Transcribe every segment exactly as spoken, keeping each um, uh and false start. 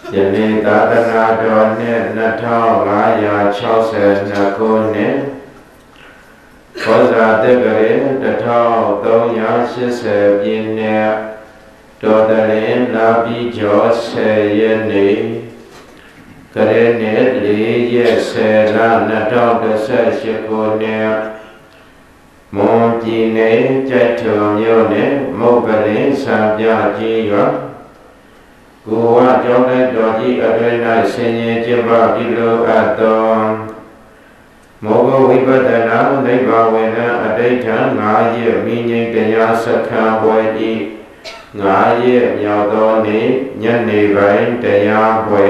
ယနေ့သာသနာတော်နှစ်နှစ်ထောင်ငါးရာခြောက်ဆယ်နှစ်ခုနှစ်ဘောဇာတက္ကရာတစ်ထောင်သုံးရာရှစ်ဆယ်ပြည့်နှစ်တော်တရင်လာပြီးကျော်ဆယ်ရက်နေ့ကရေနှစ်လေးရက်ဆယ်လနှစ်ထောင်တစ်ဆယ်ရှစ်ခုနှစ်မွန်ပြည်နယ်ကျိုက်ထုံမြို့နယ်မုတ်ကလင်းစံပြကြီးရွာကိုဝကျောင်းတဲ့တော်ကြီးအတွင်း၌ဆင်ញင်ကျင်းပပြုလုပ်အပ်သောမောဂဝိပဿနာနိဗ္ဗာန်ဝင်အဋ္ဌထံငါးရက်မိငိမ့်တရားစခန်းပွဲဤငါးရက်မြောက်သောနေ့ညနေပိုင်းတရားပွဲ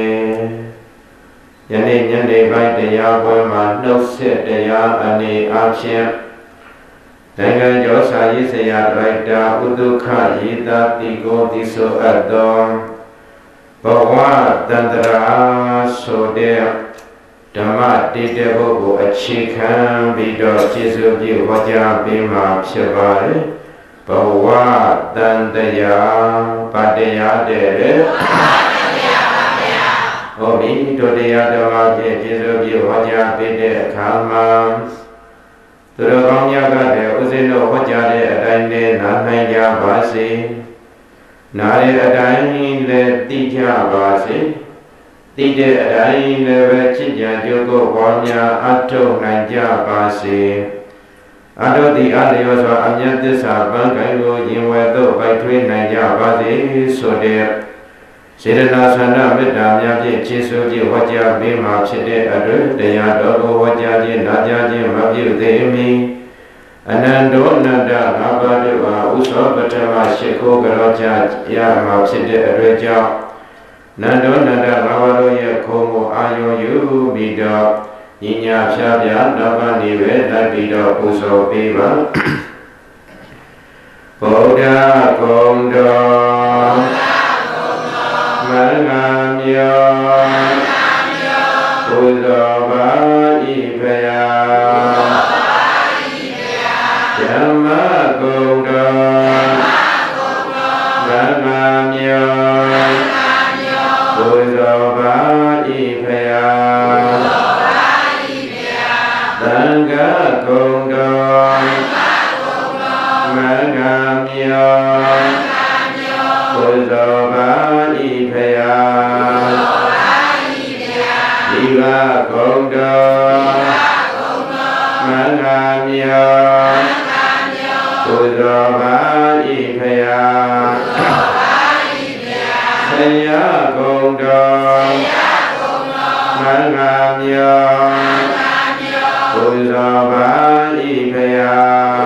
ယနေ့ညနေပိုင်းတရားပွဲမှာနှုတ်ဆက်တရားအနေအချင်းနိုင်ငံကျော်စာရေးဆရာရိုက်တာဥဒုခရေတာတိကိုတိဆိုအပ်သောဘဝတန္တရာဆိုတဲ့ဓမ္မတေတဘုတ်ကိုအခြေခံပြီးတော့ကျေးဇူးပြုဟောကြားပေးမှာဖြစ်ပါတယ်ဘဝတန္တရာဗတ္တရားတဲ့ဟုတ်ပြီတို့တရားတော်မှာကျေးဇူးပြုဟောကြားပေးတဲ့အခါမှာသူတော်ကောင်းများကလည်းဥစဉ်တို့ဟောကြားတဲ့အတိုင်းနဲ့နားနိုင်ကြပါစေနားတဲ့အတိုင်းလည်းသိကြပါစေသိတဲ့အတိုင်းလည်းပဲချစ်ကြကြိုးကိုပွားများအထောက်နိုင်ကြပါစေအတုတိအလျောစွာအမြတ်သစ္စာပန်းကိုင်ကိုရင်ဝဲသို့ပိုက်ထွေးနိုင်ကြပါစေဆိုတဲ့စေတနာဆန္ဒမေတ္တာများဖြင့်ကျေးဇူးပြုဟောကြားပေးမှာဖြစ်တဲ့အတွက်တရားတော်ကိုဟောကြားခြင်းနာကြားခြင်းမပြုသေးမီအနန္တောအနန္တငါးပါးတို့ဟာဥသောပထမရှိခိုးကြောကြရမှာဖြစ်တဲ့အတွက်ကြောင့်နန္တောအနန္တငါးပါးတို့ရဲ့ခုံကိုအာရုံယူပြီးတော့ညီညာဖြားဖြားနောက်ကနေပဲလိုက်ပြီးတော့ပူဇော်ပေးပါဗုဒ္ဓဂုဏ်တော်မင်္ဂလာမြောဘုရားပါဤဖယာဓမ္မဂုဏ်တော်မင်္ဂလာမြောဘုရားပါဤဖယာသံဃာဂုဏ်တော်မင်္ဂလာမြောဘုရားပါဤဖယာဒီဝဂုဏ်တော်မင်္ဂလာမြေဘုရားပါဤဖယာဆရာဂုဏ်တော်မင်္ဂလာမြေဘုရားပါဤဖယာ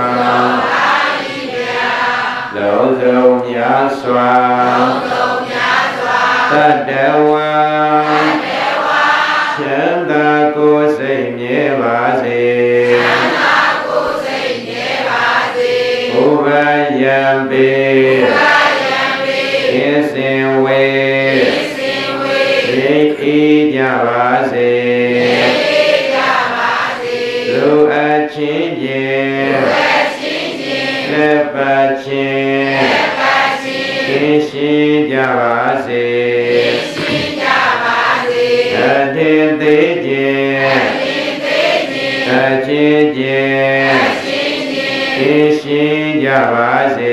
လုံးစုံများစွာတတဝါချမ်းသာကိုယ်စိတ်မြဲပါစေဘုရားယံပေအင်းစင်ဝေရိတ်အေးကြပါစေလူအချင်းချင်းလက်ပတ်ချင်းကင်းရှင်းကြပါစေအတင်သေးခြင်းအချင်းချင်းကင်းရှင်းကြပါစေ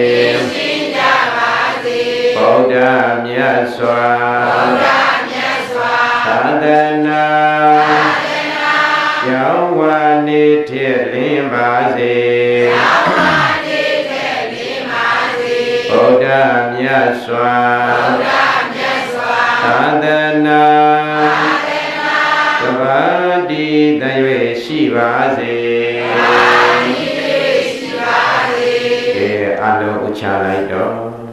ဗုဒ္ဓမြတ်စွာသာသနာကျောင်းဝါနေထည့်လင်းပါစေဗုဒ္ဓမြတ်စွာသာသနာကပ္ပတိတရွေရှိပါစေကဲအလုံးဥချလိုက်တော့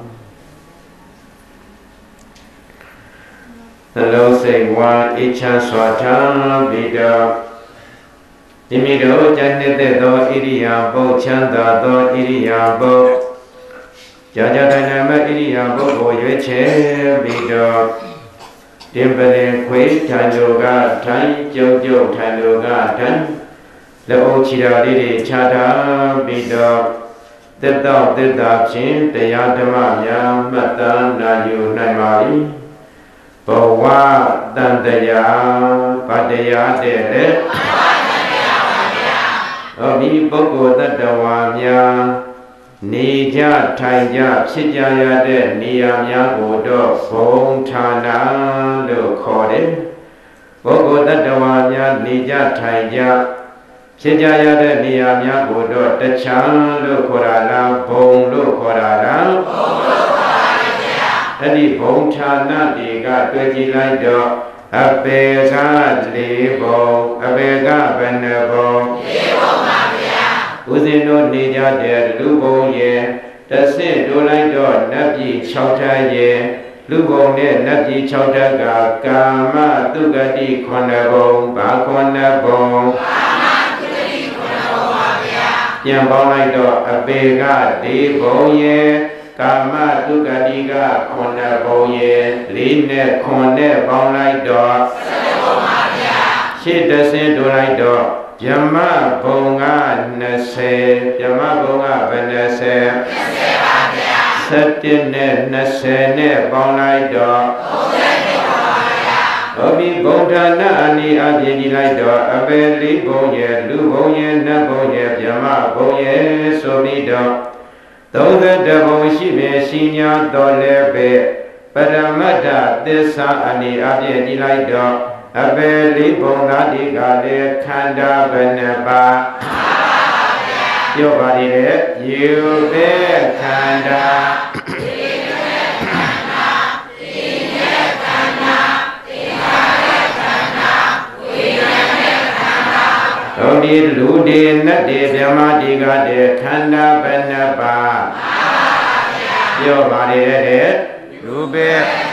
နှလုံးစိတ်ဝါအိချမ်းစွာထားပြီးတော့ဒီမိတို့ကျင့်တဲ့သောဣရိယာပုတ်ချမ်းသာသောဣရိယာပုတ်ကြာကြာတိုင်းတိုင်းမဲ့ဣရိယာပုတ်ကိုရွေးချယ်ပြီးတော့တင်ပလင်ခွေးထိုင်လိုကထိုင်ကြုံကြုံထိုင်လိုကထိုင်လက်အုပ်ချီတာလေးတွေခြားထားပြီးတော့သက်တော်သက်သာဖြင့်တရားဓမ္မများမှတ်သားနာယူနိုင်ပါ၏ตันตยาปัตยาเตเลอมีปุกโกตัตวาญานิจาไทยาဖြစ်ကြရတဲ့နေရာများကိုတော့ဘုံဌာနလို့ခေါ်တယ်ပုဂ္ဂိုလ်တ attva များနေကြထိုင်ကြဖြစ်ကြရတဲ့နေရာများကိုတော့တခြားလို့ခေါ်တာလားဘုံလို့ခေါ်တာလားဘုံလို့ခေါ်ပါဗျာအဲ့ဒီဘုံဌာနတွေကတွေ့ကြည့်လိုက်တော့အပေကလေးဘုံအပေကဘယ်နှဘုံလေးဘုံပါဗျာဦးဇင်းတို့နေကြတဲ့လူဘုံရဲ့တဆင့်တို့လိုက်တော့နတ်ပြည်၆ထပ်ရဲ့လူဘုံနဲ့နတ်ပြည်၆ထပ်ကကာမတုဂတိခုနှစ်ဘုံဘာခုနှစ်ဘုံကာမတုဂတိခုနှစ်ဘုံပါဗျာပြန်ပေါင်းလိုက်တော့အပေကလေးဘုံရဲ့ကာမတုဂတိကခုနှစ်ဘုံရဲ့လေးနဲ့ခုနဲ့ပေါင်းလိုက်တော့ဆယ်ဘုံပါဗျာရှစ်တဆင့်တို့လိုက်တော့ဗြဟ္မဘုံကနှစ်ဆယ်ဗြဟ္မဘုံကဘယ်နှစ်ဆယ်နှစ်ဆယ်ပါဗျာဆယ်တစ်နဲ့နှစ်ဆယ်နဲ့ပေါင်းလိုက်တော့သုံးဆယ်ပါဗျာဟုတ်ပြီဗုဒ္ဓနာအနိအပြည့်ကြည့်လိုက်တော့အပေလေးဘုံရဲ့လူဘုံရဲ့နတ်ဘုံရဲ့ဗြဟ္မဘုံရဲ့ဆိုပြီးတော့သုံးဆယ်ဘုံရှိပဲရှိညာတော်လည်းပဲပရမတ္ထသစ္စာအနိအပြည့်ကြည့်လိုက်တော့အပေလေးဘုံသားဒီကလည်းခန္ဓာဘယ်နှပါပြောပါလေယူပဲခန္ဓာဒီနဲ့ခန္ဓာဒီနဲ့ခန္ဓာဒီခါရဲ့ခန္ဓာဝိညာဉ်နဲ့ခန္ဓာတို့ဒီလူဒီနတ်ဒီဗြဟ္မာဒီကတဲ့ခန္ဓာဘယ်နှပါပြောပါလေလူပဲ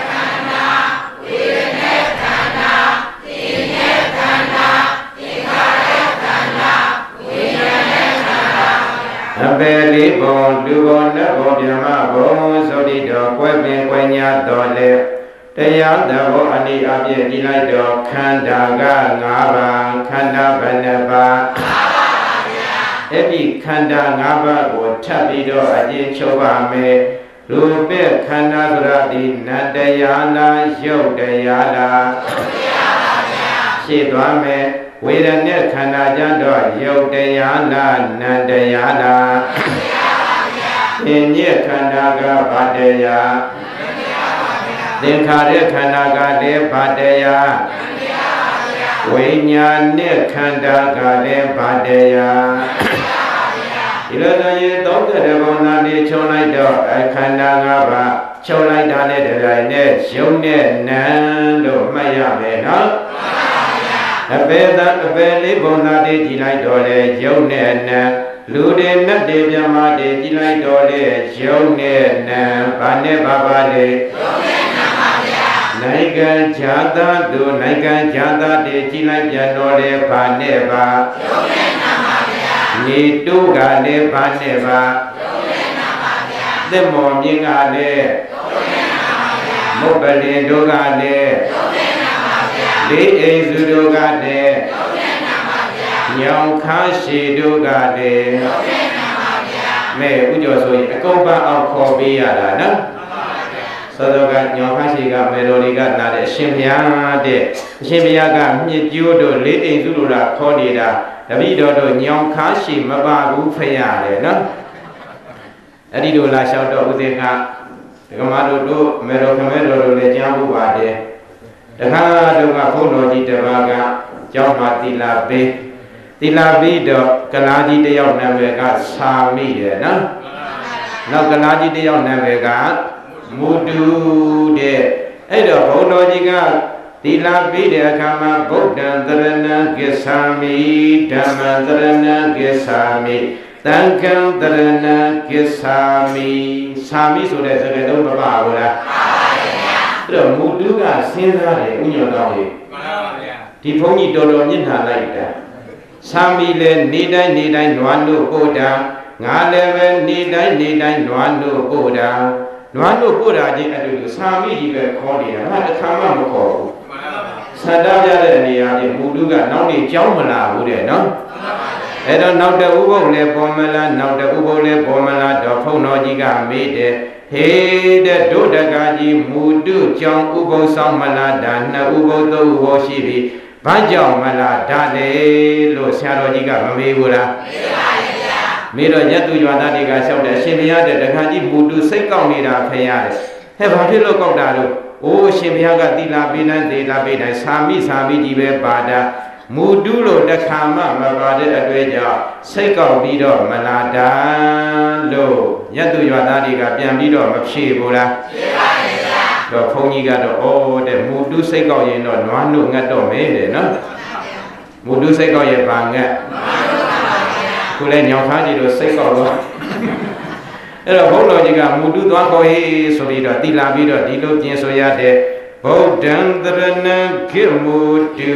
အပေလေးဘုံလူဘုံနတ်ဘုံဗြဟ္မဘုံဆိုပြီးတော့ကွဲပင်ကွဲညာတော်လေတရားတဘောအနိအပြည့်ကြည့်လိုက်တော့ခန္ဓာက၅ပါးခန္ဓာဘယ်နှပါး၅ပါးပါဗျာအဲ့ဒီခန္ဓာ၅ပါးကိုထပ်ပြီးတော့အကျဉ်းချုပ်ပါမယ်ရူပခန္ဓာဆိုတာဒီနတ္တရားလားယုတ်တရားလားယုတ်တရားပါဗျာရှင်းသွားမယ်ဝေဒနာခန္ဓာကြတော့ယုတ်တရားလားနံတရားလားနံတရားပါဗျာသင်ညက်ခန္ဓာကဘာတရားနံတရားပါဗျာသင်္ခါရခန္ဓာကလည်းဘာတရားနံတရားပါဗျာဝိညာဉ်နဲ့ခန္ဓာကလည်းဘာတရားနံတရားပါဗျာဒီလိုဆိုရင်သုံးတဲ့ဘုံသားလေးချုပ်လိုက်တော့အခန္ဓာ၅ပါးချုပ်လိုက်တာနဲ့တပြိုင်နက်ယုံနဲ့နံလို့မှတ်ရမယ်နော်အပေသာအပေလေးဘုံသားတေးကြည်လိုက်တော့လေယုံနဲ့နံလူတွေနတ်တွေမြမတွေကြည်လိုက်တော့လေယုံနဲ့နံဘာနဲ့ဘာပါလေယုံနဲ့နံပါဗျာနိုင်ငံခြားသားတို့နိုင်ငံခြားသားတွေကြည်လိုက်ပြန်တော့လေဘာနဲ့ဘာယုံနဲ့နံပါဗျာနေတုကလည်းဘာနဲ့ဘာယုံနဲ့နံပါဗျာသစ်မော်မြင့်ကလည်းယုံနဲ့နံပါဗျာမုတ်ပလင်တို့ကလည်းယုံနဲ့နံပါဗျာလေးအိမ်စုတို့ကလည်းယုံနဲ့နံပါဗျာညောင်ခါရှိတို့ကလည်းယုံနဲ့နံပါဗျာမဲဥကျော်ဆိုရင်အကုန်ပန်းအောင်ခေါ်ပေးရတာနော်သောတော်ကညောင်ခါရှိကမေတော်လေးကလာတဲ့အရှင်ဘုရားတဲ့အရှင်ဘုရားကမြစ်ကျိုးတို့လေးအိမ်စုတို့လာခေါ်နေတာတပည့်တော်တို့ညောင်ခါရှိမပါဘူးဖရာလေနော်အဲ့ဒီတို့လာလျှောက်တော့ဦးဇင်းကဒကမတို့တို့မေတော်ခမဲတော်တို့လည်းကြားဖို့ပါတယ်တခါတော့ကဘုန်းတော်ကြီးတစ်ပါးကကျောင်းမှာသီလာပေးသီလာပြီးတော့ကလားကြီးတယောက်နာမည်ကစာမိတယ်နော်နောက်ကလားကြီးတယောက်နာမည်ကမူတူတဲ့အဲ့တော့ဘုန်းတော်ကြီးကသီလာပြီးတဲ့အခါမှာဗုဒ္ဓံသရဏံကိစ္ဆာမိဓမ္မံသရဏံကိစ္ဆာမိသံဃံသရဏံကိစ္ဆာမိစာမိဆိုတဲ့စကားလုံးမပါဘူးလားပါပါဗျာအဲ့တော့မူတူကစဉ်းစားတယ်ဥညွန်တော်ကြီးမှန်ပါဗျာဒီဘုန်းကြီးတော်တော်မျက်နှာလိုက်တာစာမိလည်းနေတိုင်းနေတိုင်းနွားလို့ပို့တာငါလည်းပဲနေတိုင်းနေတိုင်းနွားလို့ပို့တာနွားလို့ပို့တာချင်းအဲ့လိုစာမိကြီးပဲခေါ်နေတာငါတစ်ခါမှမခေါ်ဘူးမှန်ပါဗျာဆန္ဒပြတဲ့နေရာကြီးမူတူကနောက်နေကြောင်းမလာဘူးတဲ့နော်မှန်ပါဗျာအဲ့တော့နောက်တဥပုပ်လည်းပေါ်မလားနောက်တဥပုပ်လည်းပေါ်မလားတော့ဖုန်းတော်ကြီးကမေးတယ်เฮเดดุดกาจีมูดุจองอุโบสถมลาดานะอุโบโตอุโบชีบีบ้านจองมลาดาเลยโลเสียโรจิกะมะเมบุระมีโรยัตุยวนติกาเช่าแต่ရှင်ဘုရားတဲ့တခါကြီးမူတူစိတ်ကောက်နေတာဖျားတယ်ဟဲ့ဘာဖြစ်လို့ကောက်တာလို့အိုးရှင်ဘုရားကတိလာပေးနိုင်သေးလာပေးနိုင်စာမိစာမိကြီးပဲပါတာမူတူလို့တခါမှမပါတဲ့အတွေ့အကြစိတ်ကောက်ပြီးတော့မလာတာလို့ယတုယသားတွေကပြန်ပြီးတော့မဖြေဘူးလားဖြေပါရဲ့ဗျာတော့ဘုန်းကြီးကတော့ဩတဲ့မူတူစိတ်ကောက်ရင်တော့နွားနှုတ်ငတ်တော့မဲတယ်နော်မူတူစိတ်ကောက်ရဲ့ဘာငတ်ခုလဲညောင်ခါကြီးတို့စိတ်ကောက်တော့အဲ့တော့ဘုန်းတော်ကြီးကမူတူသွားခေါ်ဟေးဆိုပြီးတော့တိလာပြီးတော့ဒီလိုပြင်ဆိုရတဲ့ဗုဒ္ဓံတရဏံခေမူတု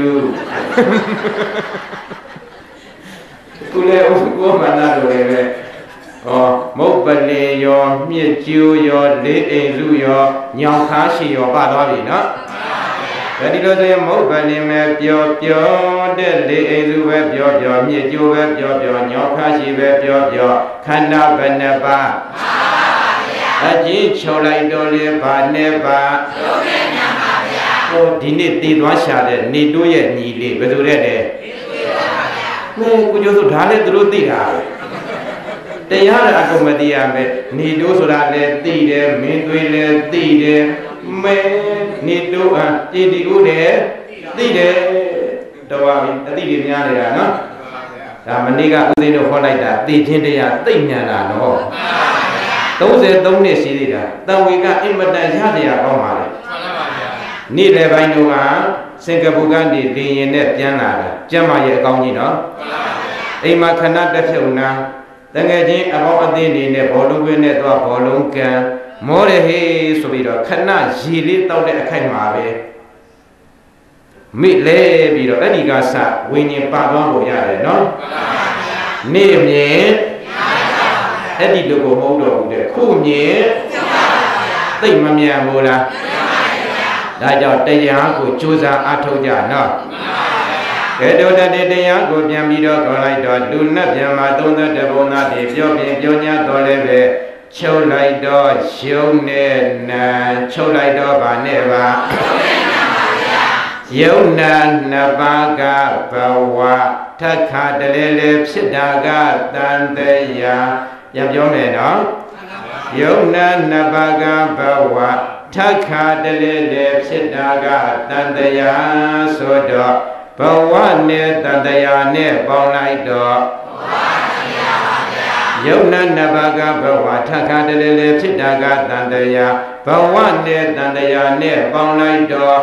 ခုလဲဥပ္ပမနာတို့လည်းပဲဩမုတ်ပလေရောမြစ်ကျိုးရောလေးအိမ်စုရောညောင်ခါရှိရောပါသွားပြီနော်ဒါဒီလိုဆိုရင်မုတ်ပလင်ပဲပျော်ပျော်တဲ့လေးအိမ်စုပဲပျော်ပျော်မြစ်ကျိုးပဲပျော်ပျော်ညောင်ခါရှိပဲပျော်ပျော်ခန္ဓာဘယ်နှပါအချင်းချုပ်လိုက်တော့လေဘာနဲ့ပါချုပ်နေမှာပါဗျာဟိုဒီနေ့တည်သွားရှာတဲ့နေတိုးရဲ့ညီလေးဘယ်သူတဲ့လဲမဲကိုကျိုးဆိုဒါလည်းသူတို့သိတာတရားအကုန်မသိရမယ်နေတိုးဆိုတာလည်းသိတယ်မင်းသွေးလည်းသိတယ်မဲနေတိုးအတီတီဦးလည်းသိတယ်တော်ပါပြီအသိတွေများနေတာနော်ဒါမနေ့ကဦးသိန်းတို့ဟောလိုက်တာသိချင်းတရားသိဉာဏ်တာနော်သုံးဆယ်သုံးနှစ်ရှိသေးတာတံဝေကအင်မတန်ရတရားကောင်းပါလေနေ့လယ်ပိုင်းတုန်းကစင်ကာပူကနေလေရင်နဲ့ပြန်လာတာကျမ်းမာရဲ့အကောင်းကြီးနော်အိမ်မှာခဏတက်ဖြုတ်နာတငယ်ချင်းအပေါင်းအသင်းနေနဲ့ဘောလုံးကွင်းနဲ့သွားဘောလုံးကန်မောရဟေးဆိုပြီးတော့ခဏရေလေးတောက်တဲ့အခိုက်မှာပဲမိလဲပြီးတော့အဲ့ဒီကစဝိညာဉ်ပါသွားဖို့ရတယ်နော်နေ့မြင်အဲ့ဒီလိုကိုမဟုတ်တော့ဘူးတဲ့ခုမြင်သိမမြန်ဘူးလားဒါကြောင့်တရားကိုကြိုးစားအားထုတ်ကြနော်ကဲတော့တတရားကိုပြန်ပြီးတော့ခေါ်လိုက်တော့လူနဲ့ပြန်มาသုံးသက်တဘုံသားတွေပြောပြပြော냐တော့လည်းပဲချုပ်လိုက်တော့ရုံနဲ့နာချုပ်လိုက်တော့ဗာနဲ့ပါယုံနာနှစ်ပါးကဘဝထက်ခါတလဲလဲဖြစ်တာကတန်တရားပြန်ပြောမယ်နော်ယုံနာနှစ်ပါးကဘဝထက်ခါတလဲလဲဖြစ်တာကတန်တရားဆိုတော့ဘဝနဲ့တန်တရားနဲ့ပေါင်းလိုက်တော့ယုံနာနှစ်ပါးကဘဝထက်ခါတလဲလဲဖြစ်တာကတန်တရားဘဝနဲ့တန်တရားနဲ့ပေါင်းလိုက်တော့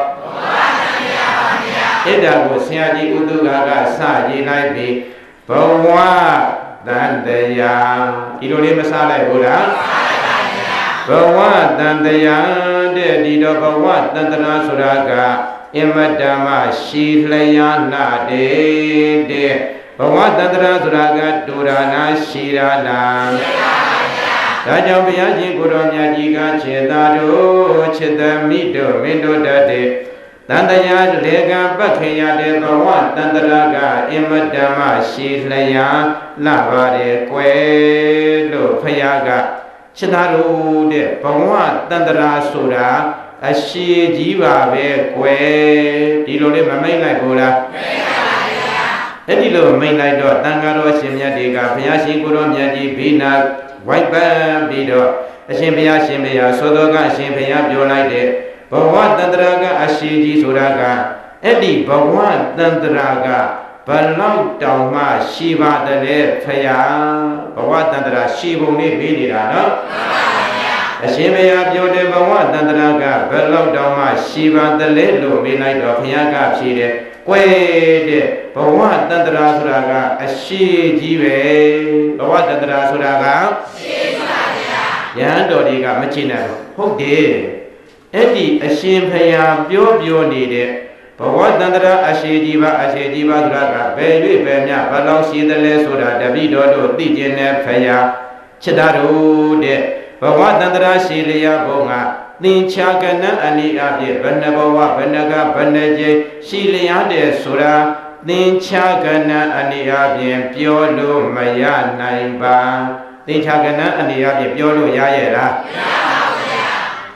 အဲ့ဒါကိုဆရာကြီးဥဒုကကစရေးလိုက်ပြီးဘဝတန်တရားဒီလိုလေးမစလိုက်ဘူးလားဘဝတန်တရားတဲ့ဒီတော့ဘဝတန်တရားဆိုတာကအင်မတန်မှရှိလျာနာတဲ့တဲ့ဘဝတန်တရားဆိုတာကတူရနာရှိရလားဒါကြောင့်ဘုရားရှင်ကိုတော်မြတ်ကြီးကခြေသာတို့ခြေသမီးတို့မင်းတို့တတ်တဲ့တန်တရားလေကံပတ်ခေရတဲ့ဘဝတန်တရားကအင်မတန်မှရှိလျာလာပါတယ်ကွယ်လို့ဖယားကခြေသာတို့တဲ့ဘဝတန်တရားဆိုတာအရှိကြီးပါပဲကွယ်ဒီလိုလေးမမိတ်လိုက်ဘူးလားမိတ်ပါပါဗျာအဲ့ဒီလိုမိတ်လိုက်တော့တန်ဃာတော်ရှင်မြတ်တွေကဘုရားရှင်ကိုတော်မြတ်ကြီးဘိနာဝိုက်ပန်းပြီးတော့အရှင်ဘုရားရှင်ဘုရားသောတော်ကအရှင်ဘုရားပြောလိုက်တဲ့ဘဝတန္တရာကအရှိကြီးဆိုတာကအဲ့ဒီဘဝတန္တရာကဘလောက်တောင်မှရှိပါတယ်ဖယားဘဝတန္တရာရှိပုံလေးပြီးနေတာနော်အရှင်ဘုရားပြောတဲ့ဘဝတန္တရာကဘယ်လောက်တောင်မှရှိပါတယ်လို့မေးလိုက်တော့ဘုရားကဖြေတယ်ကွယ်တဲ့ဘဝတန္တရာဆိုတာကအရှိကြီးပဲဘဝတန္တရာဆိုတာကရှိပါဗျာယဟန်တော်တွေကမချိနဲ့ဟုတ်တယ်အဲ့ဒီအရှင်ဘုရားပြောပြောနေတဲ့ဘဝတန္တရာအရှိကြီးပါအရှိကြီးပါဆိုတာကဘယ်၍ဘယ်မြဘယ်လောက်ရှိသလဲဆိုတာတပိတော်တို့သိကျင်တဲ့ဘုရားချစ်တော်တို့တဲ့ဘဝတန္တရာရှိလျာဘုံကသင်္ချာကနအနိအပြည့်ဘဏ္ဍဘဝဘဏ္ဍကဘဏ္ဍကျိရှိလျာတဲ့ဆိုတာသင်္ချာကနအနိအပြည့်ပြောလို့မရနိုင်ပါသင်္ချာကနအနိအပြည့်ပြောလို့ရရဲ့လားမရပါ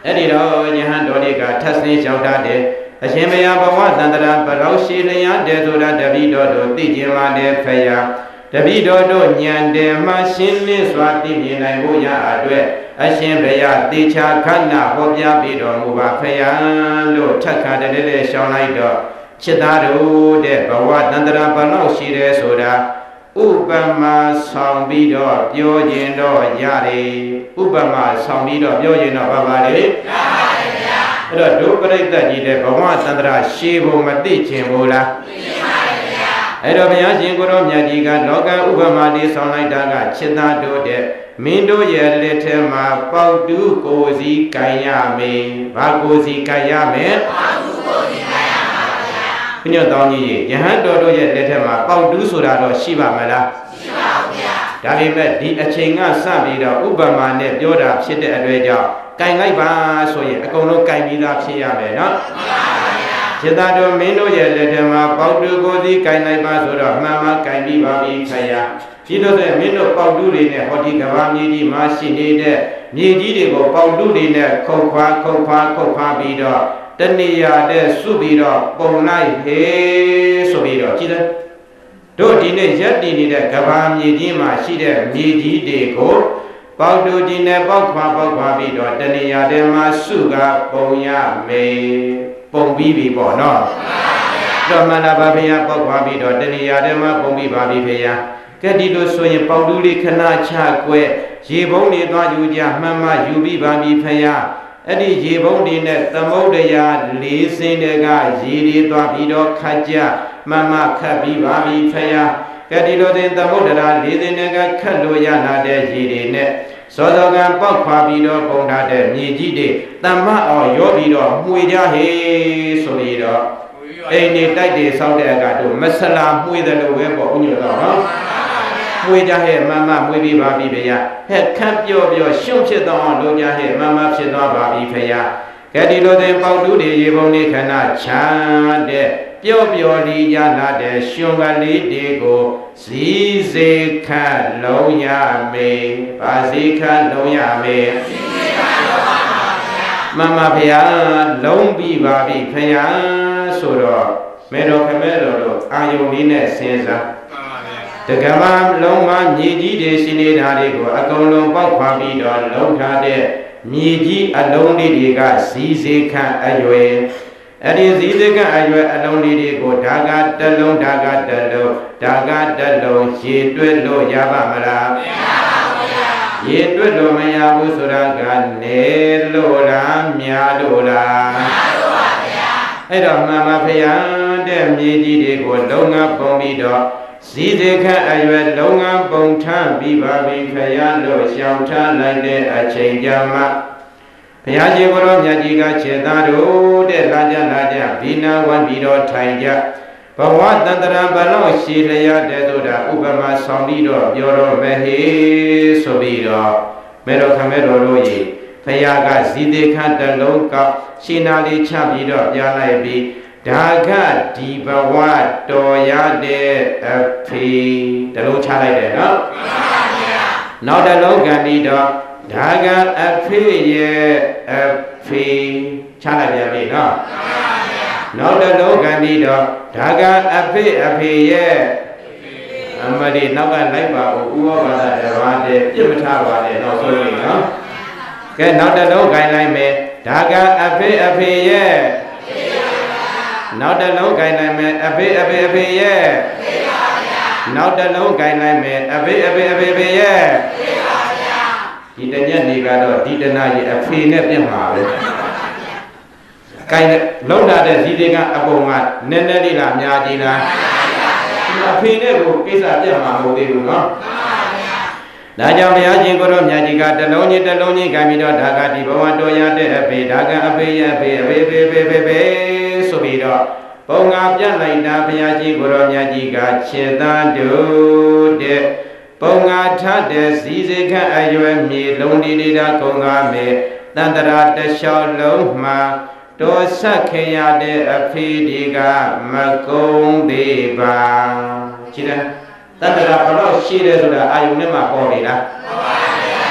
အဲ့ဒီတော့ယဟန်တော်တွေကထပ်ဆင်းလျှောက်ထားတယ်အရှင်ဘုရားဘဝတန္တရာဘလောက်ရှိလျာတဲ့ဆိုတာတပည့်တော်တို့သိကျင်ပါတဲ့ဖယားတပည့်တော်တို့ဉာဏ်တယ်မှရှင်းလင်းစွာသိမြင်နိုင်ဖို့ရအတွက်အရှင်ဘုရားတေချာခဏဟောပြပေးတော်မူပါဖယားလို့ထပ်ခါတည်းတည်းရှောင်းလိုက်တော့จิตသားတို့တဲ့ဘဝတန္တရာဘလောက်ရှိတယ်ဆိုတာဥပမာဆောင်ပြီးတော့ပြောခြင်းတော့ရတယ်ဥပမာဆောင်ပြီးတော့ပြောခြင်းတော့ဘာပါလဲရပါတယ်ဗျာအဲ့တော့ဒုပရိသတ်ကြီးတဲ့ဘဝတန္တရာရှေးဖို့မသိခြင်းဘူးလားသိပါတယ်ဗျာအဲ့တော့ဘုရားရှင်ကိုရောမြတ်ကြီးကလောကဥပမာလေးဆောင်လိုက်တာကจิตသားတို့တဲ့မင်းတို့ရဲ့လက်ထဲမှာပေါက်တူးကိုစီကံရမယ်ဘာကိုစီကံရမယ်ပေါက်တူးကိုစီကံရမှာပါဗျာဘုညတ်တော်ကြီးယဟန်တော်တို့ရဲ့လက်ထဲမှာပေါက်တူးဆိုတာတော့ရှိပါမလားရှိပါဘူးဗျာဒါပေမဲ့ဒီအချိန်ကစပြီးတော့ဥပမာနဲ့ပြောတာဖြစ်တဲ့အတွက်ကြောင့်ကင်လိုက်ပါဆိုရင်အကုန်လုံးကင်ပြီးသားဖြစ်ရမယ်နော်မှန်ပါဗျာจิตတော်မင်းတို့ရဲ့လက်ထဲမှာပေါက်တူးကိုစီကင်လိုက်ပါဆိုတော့မှန်မှန်ကင်ပြီးပါပြီခရာဒီလိုဆိုမင်းတို့ပေါက်တူးတွေနဲ့ဟောဒီကဘာမြေကြီးမှာရှိနေတဲ့မြေကြီးတွေကိုပေါက်တူးတွေနဲ့ခုတ်ခွာခုတ်ခွာခုတ်ခွာပြီးတော့တဏှာတဲ့စုပြီးတော့ပုံလိုက်ဟေးဆိုပြီးတော့ကြည်တယ်တို့ဒီနေ့ရက်တည်နေတဲ့ကဘာမြေကြီးမှာရှိတဲ့မြေကြီးတွေကိုပေါက်တူးကြီးနဲ့ပေါက်ခွာပေါက်ခွာပြီးတော့တဏှာတဲ့မှာစုကပုံရမယ်ပုံပြီးပြီပေါ့နော်တော့မန္တဘာဘုရားပေါက်ခွာပြီးတော့တဏှာတဲ့မှာပုံပြီးပါပြီဖေယားကဲဒီလိုဆိုရင်ပေါက်တူးလေးခဏချကွဲရေဘုံတွေသွားယူကြမှန်မှယူပြီးပါပြီဖယားအဲ့ဒီရေဘုံတွေနဲ့သမုဒ္ဒရာလေးစင်းတွေကရေတွေသွားပြီးတော့ခတ်ကြမှန်မှခတ်ပြီးပါပြီဖယားကဲဒီလိုတင်သမုဒ္ဒရာလေးစင်းတွေကခတ်လို့ရလာတဲ့ရေတွေနဲ့စောစောကံပေါက်ခွာပြီးတော့ပုံထားတဲ့မြေကြီးတွေတမ္မအောင်ရောပြီးတော့မှွေကြဟေးဆိုပြီးတော့အိမ်နေတိုက်တွေဆောက်တဲ့အခါတို့မဆလာမှွေတယ်လို့ပဲပေါ့ဦးညွတ်တော့နော်မွေးကြဟဲ့မမမွေးပြီးပါပြီဖေယဟဲ့ခန့်ပြော့ပြော့ရှုံဖြစ်တော့လို့ကြဟဲ့မမဖြစ်သွားပါပြီဖေယကဲဒီလိုတင်ပေါက်တူးတွေရေပုံလေးခဏချမ်းတဲ့ပြော့ပြော့လေးရလာတဲ့ရှင်ကလေးတွေကိုဇီးစေခန့်လုံးရမယ်ဗာဇီခန့်လုံးရမယ်ဇီးစေခန့်လုံးပါပါဗျာမမဖေယလုံးပြီးပါပြီဖေယဆိုတော့မေတော်ခမဲတော်တို့အာယုန်လေးနဲ့စဉ်းစားတကဘာလုံးမမြေကြီးတွေရှိနေတာတွေကိုအကုန်လုံးပေါက်ခွာပြီးတော့လုံထားတဲ့မြေကြီးအလုံးလေးတွေကဇီးစေခန့်အရွယ်အဲ့ဒီဇီးစေခန့်အရွယ်အလုံးလေးတွေကိုဓာကတလုံးဓာကတလုံးဓာကတလုံးရေတွက်လို့ရပါမလားမရပါဘူးဗျာရေတွက်လို့မရဘူးဆိုတာကနေလို့လားများလို့လားများလို့ပါဗျာအဲ့တော့မှန်ပါဗျာတဲ့မြေကြီးတွေကိုလုံးငါပုံပြီးတော့ဇီးစေခန့်အရွယ်လုံးငန်းပုံထမ်းပြီးပါပြီဖယားလို့ရှောင်ထားလိုက်တဲ့အချိန်ကြမှာဘုရားရှင်ကိုရောမြတ်ကြီးကခြေသားတို့တဲ့လာကြလာကြဘိနာဝတ်ပြီးတော့ထိုင်ကြဘဝတန္တရာဘလောက်ရှိလျက်တဲ့ဆိုတာဥပမာဆောင်ပြီးတော့ပြောတော့မယ်ဟေးဆိုပြီးတော့မေတော်ခမဲတော်တို့ရေဘုရားကဇီးစေခန့်တစ်လုံးကောက်ရှင်နာလေးချပြီးတော့ပြလိုက်ပြီးဒါကဒီဘဝတော်ရတဲ့အဖေတလုံးချလိုက်တယ်နော်မှန်ပါဗျာနောက်တစ်လုံးကံပြီးတော့ဒါကအဖေရဲ့အဖေချလိုက်ပြန်ပြီနော်မှန်ပါဗျာနောက်တစ်လုံးကံပြီးတော့ဒါကအဖေအဖေရဲ့အမဒီနောက်ကလိုက်ပါဦးဥပဘာသာတော်တဲ့ပြစ်မထပါနဲ့တော့ဆိုရင်နော်ကဲနောက်တစ်လုံးခိုင်းလိုက်မယ်ဒါကအဖေအဖေရဲ့နောက်တစ်လုံးခိုင်းလိုက်မယ်အဖေအဖေအဖေရဲ့ဖေပါဗျာနောက်တစ်လုံးခိုင်းလိုက်မယ်အဖေအဖေအဖေဖေရဲ့ဖေပါဗျာဒီတညက်နေကတော့ဒီတနာကြီးအဖေနဲ့ပြင့်မှာပဲခိုင်းလုံးလာတဲ့ဇီးတွေကအပုံကနည်းနည်းလေးလားအများကြီးလားအဖေနဲ့ကိုကိစ္စပြင့်မှာမဟုတ်သေးဘူးနော်ဒါကြောင့်ဘုရားရှင်ကိုရောမြတ်ကြီးကတလုံးချင်းတလုံးချင်းခိုင်းပြီးတော့ဒါကဒီဘဝတော်ရတဲ့အဖေဒါကအဖေရဲ့အဖေအဖေဖေဖေဖေဖေဆိုပြီးတော့ပုံငါပြတ်လိုက်တာဘုရားရှင်ကိုရောမြတ်ကြီးကခြေသားတို့တဲ့ပုံငါထတဲ့ဇီးစေခန့်အရွယ်မြေလုံးဒီဒီတာကုံကားမေတန္တရာတလျှောက်လုံးမှာတော်ဆက်ခင်ရတဲ့အဖေဒီကမကုံသေးပါကြည်လားတန္တရာဘလို့ရှိတယ်ဆိုတာအာယုန်နဲ့မှပေါ်နေလားမှန်ပါဗျာ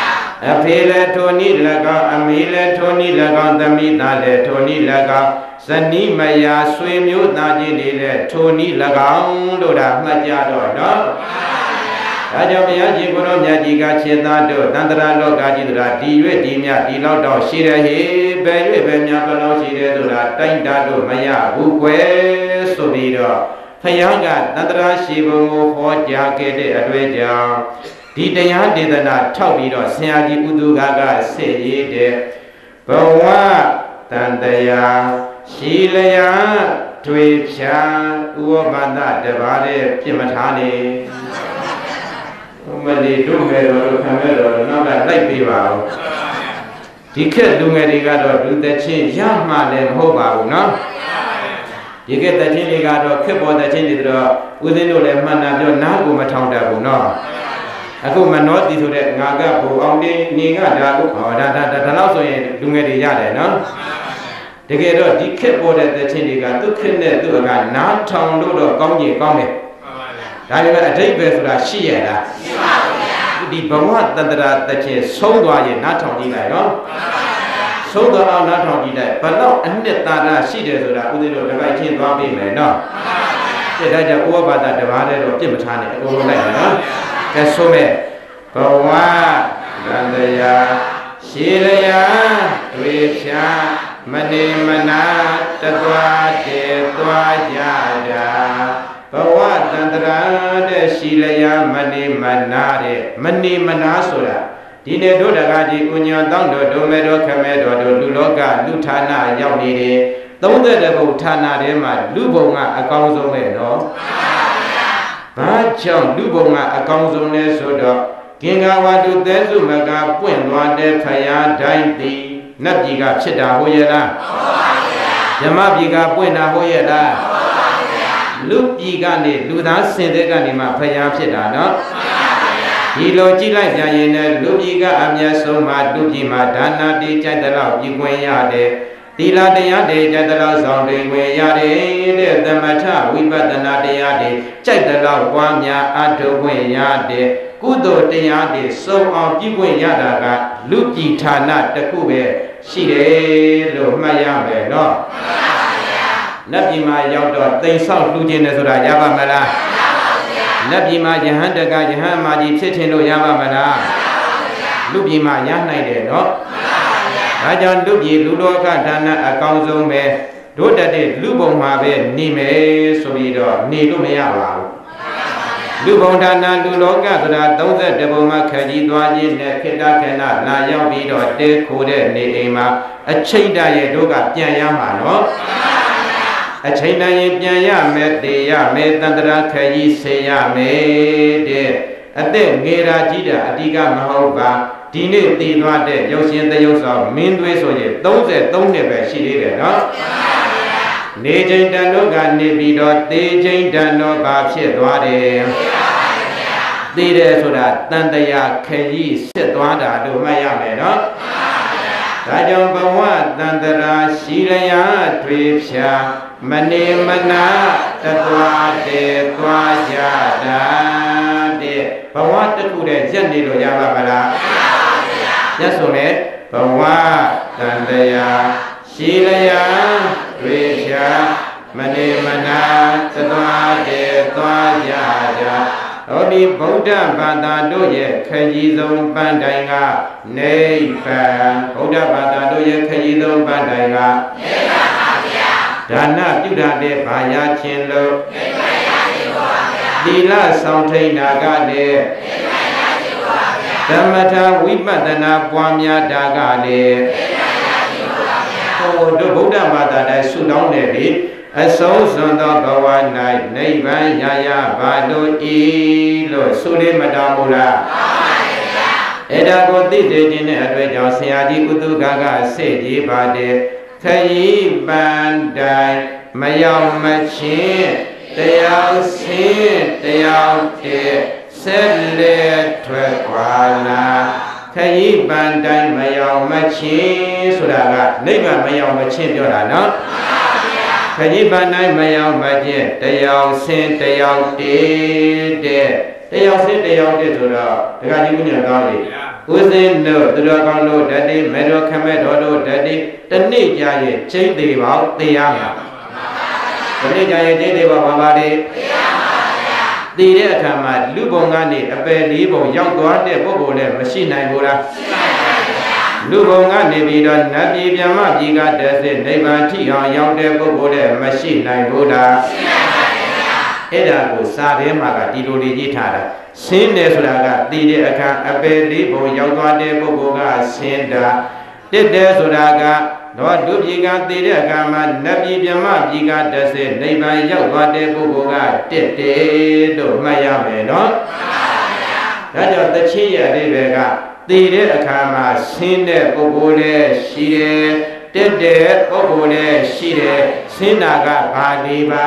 อภิเลโทนิละกอมีเลโทนิละกอตมิตาเลโทนิละกอสนิมยาสวยမျိုးသားချင်းတွေလည်းထိုနည်း၎င်းလို့ဒါမှတ်ကြတော့နော်ဒါကြောင့်ဘုရားရှင်ကိုရောမြတ်ကြီးကခြေသားတို့တန္တရာလောကကြီးတို့ဒီရွေ့ဒီမြဒီလောက်တော့ရှိတယ်ဟေဘယ်ရွေ့ပဲများဘယ်လောက်ရှိတယ်ဆိုတာတိုက်တာတို့မရဘူးကွယ်ဆိုပြီးတော့ဘုရားကတန္တရာရှိဘုံကိုဟောကြားခဲ့တဲ့အတွေ့အကြုံဒီတရားဒေသနာထောက်ပြီးတော့ဆရာကြီးဥဒုကကဆက်ရည်တဲ့ဘဝတန်တရားရှိလျာတွေ့ဖြာဥပပါဒတပါးတဲ့ပြစ်မထားနေမလေးတို့ငယ်တော်တို့ခံမဲ့တော်နောက်ကလိုက်ပေးပါဦးဒီခက်လူငယ်တွေကတော့လူသက်ချင်းရမှလည်းမဟုတ်ပါဘူးနော်ဒီကဲသက်ချင်းတွေကတော့ခက်ပေါ်သက်ချင်းတွေတော့ဦးဇင်းတို့လည်းမှန်တာပြောနားကိုမထောင်တတ်ဘူးနော်အခုမနောတိဆိုတဲ့ငါကဘူအောင်တင်းနေကဒါကိုဟောဒါဒါဒါလောက်ဆိုရင်လူငယ်တွေရတယ်နော်တကယ်တော့ဒီခက်ပေါ်တဲ့သက်ချင်းတွေကသူခက်နဲ့သူကနားထောင်လို့တော့ကောင်းကြီးကောင်းတယ်ဒါပေမဲ့အတိတ်ပဲဆိုတာရှိရလားရှိပါဘူးဗျာဒီဘဝတတ္တရာသက်ချင်းဆုံးသွားရင်နားထောင်ကြည့်လိုက်နော်ဆုံးသွားအောင်နားထောင်ကြည့်လိုက်ဘလောက်အနှစ်သာရရှိတယ်ဆိုတာဦးဇင်းတို့တစ်ပိုက်ချင်းသွားပြီမယ်နော်တဲ့ဒါကြောင့်ဥပပါဒတပါးတဲ့တော့ပြစ်မထားနဲ့အကုန်လုံးလိုက်မယ်နော်ကဲဆိုမဲ့ဘဝတန်တရားရှိလျာတွေ့ဖြာမနေမနာတသွားတည်သွားကြတာဘဝတန္တရာတဲ့ရှိလျာမနေမနာတဲ့မနေမနာဆိုတာဒီနေ့တို့တကားကြီးဥညာတောင်းတော်ဒုမေတော်ခမဲတော်တို့လူလောကလူဌာနရောက်နေတယ်သုံးသက်တဲ့ဘုဌာနထဲမှာလူဘုံကအကောင်းဆုံးပဲနော်ဘာကြောင့်လူဘုံကအကောင်းဆုံးလဲဆိုတော့ကင်္ဂဝါတုသဲစုမကပွင့်သွားတဲ့ဖရာတိုင်းသည်နတ်ပြည်ကဖြစ်တာဟုတ်ရဲ့လားဟုတ်ပါဗျာဓမ္မပြည်ကပွင့်တာဟုတ်ရဲ့လားဟုတ်ပါဗျာလူပြည်ကနေလူသားစင်တဲ့ကနေမှဖရာဖြစ်တာနော်ဒီလိုကြည့်လိုက်ကြရင်လည်းလူပြည်ကအမျက်ဆုံးမှာလူပြည်မှာဒါနာတိကြိုက်တဲ့လောက်ပြည်ခွင့်ရတယ်သီလတရားတွေကြိုက်တဲ့လောက်ဆောင်တွေခွင့်ရတယ်တဲ့သမထဝိပဿနာတရားတွေကြိုက်တဲ့လောက်ပွားများအထုခွင့်ရတယ်ကုသိုလ်တရားတွေစုံအောင်ပြည့်ခွင့်ရတာကလူပြည်ဌာနတစ်ခုပဲရှိတယ်လို့မှတ်ရမယ်နော်မှန်ပါဗျာနတ်ပြည်မှာရောက်တော့တိမ်ဆောက်လှူခြင်းနဲ့ဆိုတာရပါမလားမရပါဘူးဗျာနတ်ပြည်မှာယဟန်တကယဟန်မာကြီးဖြစ်ခြင်းလို့ရပါမလားမရပါဘူးဗျာလူပြည်မှာရနိုင်တယ်နော်မှန်ပါဗျာဒါကြောင့်လူပြည်လူလောကဌာနအကောင်းဆုံးပဲတို့တက်တဲ့လူပုံမှာပဲနေမယ်ဆိုပြီးတော့နေလို့မရပါဘူးလူဘုံဌာနလူလောကဆိုတာသုံးသက်တဘုံမှာခကြီးသွားခြင်းနဲ့ခိတ္တခဏလာရောက်ပြီးတော့တဲခိုးတဲ့နေအိမ်မှာအချိန်တရဲ့တို့ကပြန်ရမှာနော်အချိန်တရင်ပြန်ရမယ်တေရမယ်တန္တရာခကြီးဆေရမယ်တဲ့အသက်ငယ်ရာကြီးတာအတိကမဟုတ်ပါဒီနေ့တည်သွားတဲ့ရုပ်ရှင်သရုပ်ဆောင်မင်းသွေးဆိုရင်သုံး၃နှစ်ပဲရှိသေးတယ်နော်နေချိန်တန်တို့ကနေပြီးတော့သေချိန်တန်တော့ဘာဖြစ်သွားတယ်သိတယ်ဆိုတာတန်တရားခကြီးစစ်သွားတာတို့မှတ်ရမယ်နော်ဒါကြောင့်ဘဝတန်တရာရှိလျာတွေ့ဖြာမနေမနာတသွားတဲ့သွားကြတာတဲ့ဘဝတစ်ခုတည်းရက်နေလို့ရပါမလားမရပါဘူးဗျာညဆိုမဲ့ဘဝတန်တရားရှိလျာတွေ့ဖြာမနေမနာသသွားတဲ့သွားကြတာဟောဒီဗုဒ္ဓဘာသာတို့ရဲ့ခရီးဆုံးပန်းတိုင်ကနိဗ္ဗာန်ဗုဒ္ဓဘာသာတို့ရဲ့ခရီးဆုံးပန်းတိုင်ကနိဗ္ဗာန်ပါဗျာဒါနပြုတာတဲ့ဘာရခြင်းလို့နိဗ္ဗာန်ရခြင်းပါဗျာသီလဆောင်ထိန်တာကလည်းနိဗ္ဗာန်ရခြင်းပါဗျာဓမ္မထဝိပဿနာပွားများတာကလည်းနိဗ္ဗာန်ရခြင်းပါဗျာဟောတို့ဗုဒ္ဓဘာသာတိုင်းဆုတောင်းတယ်လေအဆုံးစွန်သောဘဝ၌နိဗ္ဗာန်ရရပါလို့ဤလို့ဆိုလေးမတော်ဘူးလားမှန်ပါဗျာအဲ့ဒါကိုသိစေခြင်းနဲ့အတွေ့အကြုံဆရာကြီးဥဒုကကစေကြီးပါတယ်ခရီးပန်းတိုင်မရောက်မချင်းတရားစင်းတရားတည်းဆက်လက်ထွက်ခွာလာခရီးပန်းတိုင်မရောက်မချင်းဆိုတာကနိဗ္ဗာန်မရောက်မချင်းပြောတာနော်ခကြီးပန်းတိုင်းမရောက်မကျင့်တရားဆင်းတရားတည်တဲ့တတရားစင်းတရားတက်ဆိုတော့ဒကာကြီးဦးညံကောင်းလေဦးစင်းတို့သူတော်ကောင်းတို့ဓာတိမေတော်ခမဲတော်တို့ဓာတိတနေ့ကြာရဲ့ချိန်သေးပါသိရမှာတနေ့ကြာရဲ့ချိန်သေးပါဘာပါလေသိရမှာဗျာသိတဲ့အခါမှာလူပုံကနေအပယ်လေးပုံရောက်သွားတဲ့ပုဂ္ဂိုလ်လည်းမရှိနိုင်ဘူးလားရှိပါဘူးဗျာလူပုံကနေပြီးတော့နတ်ပြည်ဗျမပြည်ကတည်းကနိဗ္ဗာန်ထိအောင်ရောက်တဲ့ပုဂ္ဂိုလ်လည်းမရှိနိုင်ဘူးလားရှိပါဘူးဗျာအဲ့ဒါကိုစာထဲမှာကဒီလိုလေးရေးထားတာဆင်းတယ်ဆိုတာကတည်တဲ့အခါအပယ်လေးပုံရောက်သွားတဲ့ပုဂ္ဂိုလ်ကဆင်းတာတက်တယ်ဆိုတာကတော့ဒုပြည်ကတည်တဲ့အခါမှာနတ်ပြည်ဗျမပြည်ကတည်းကနိဗ္ဗာန်ရောက်သွားတဲ့ပုဂ္ဂိုလ်ကတက်တယ်လို့မှတ်ရမယ်နော်မှန်ပါဗျာဒါကြောင့်တချင်းရတဲ့ဘက်ကတည်တဲ့အခါမှာဆင်းတဲ့ပုဂ္ဂိုလ်လည်းရှိတယ်တက်တဲ့ပုဂ္ဂိုလ်လည်းရှိတယ်ဆင်းတာကဘာလေးပါ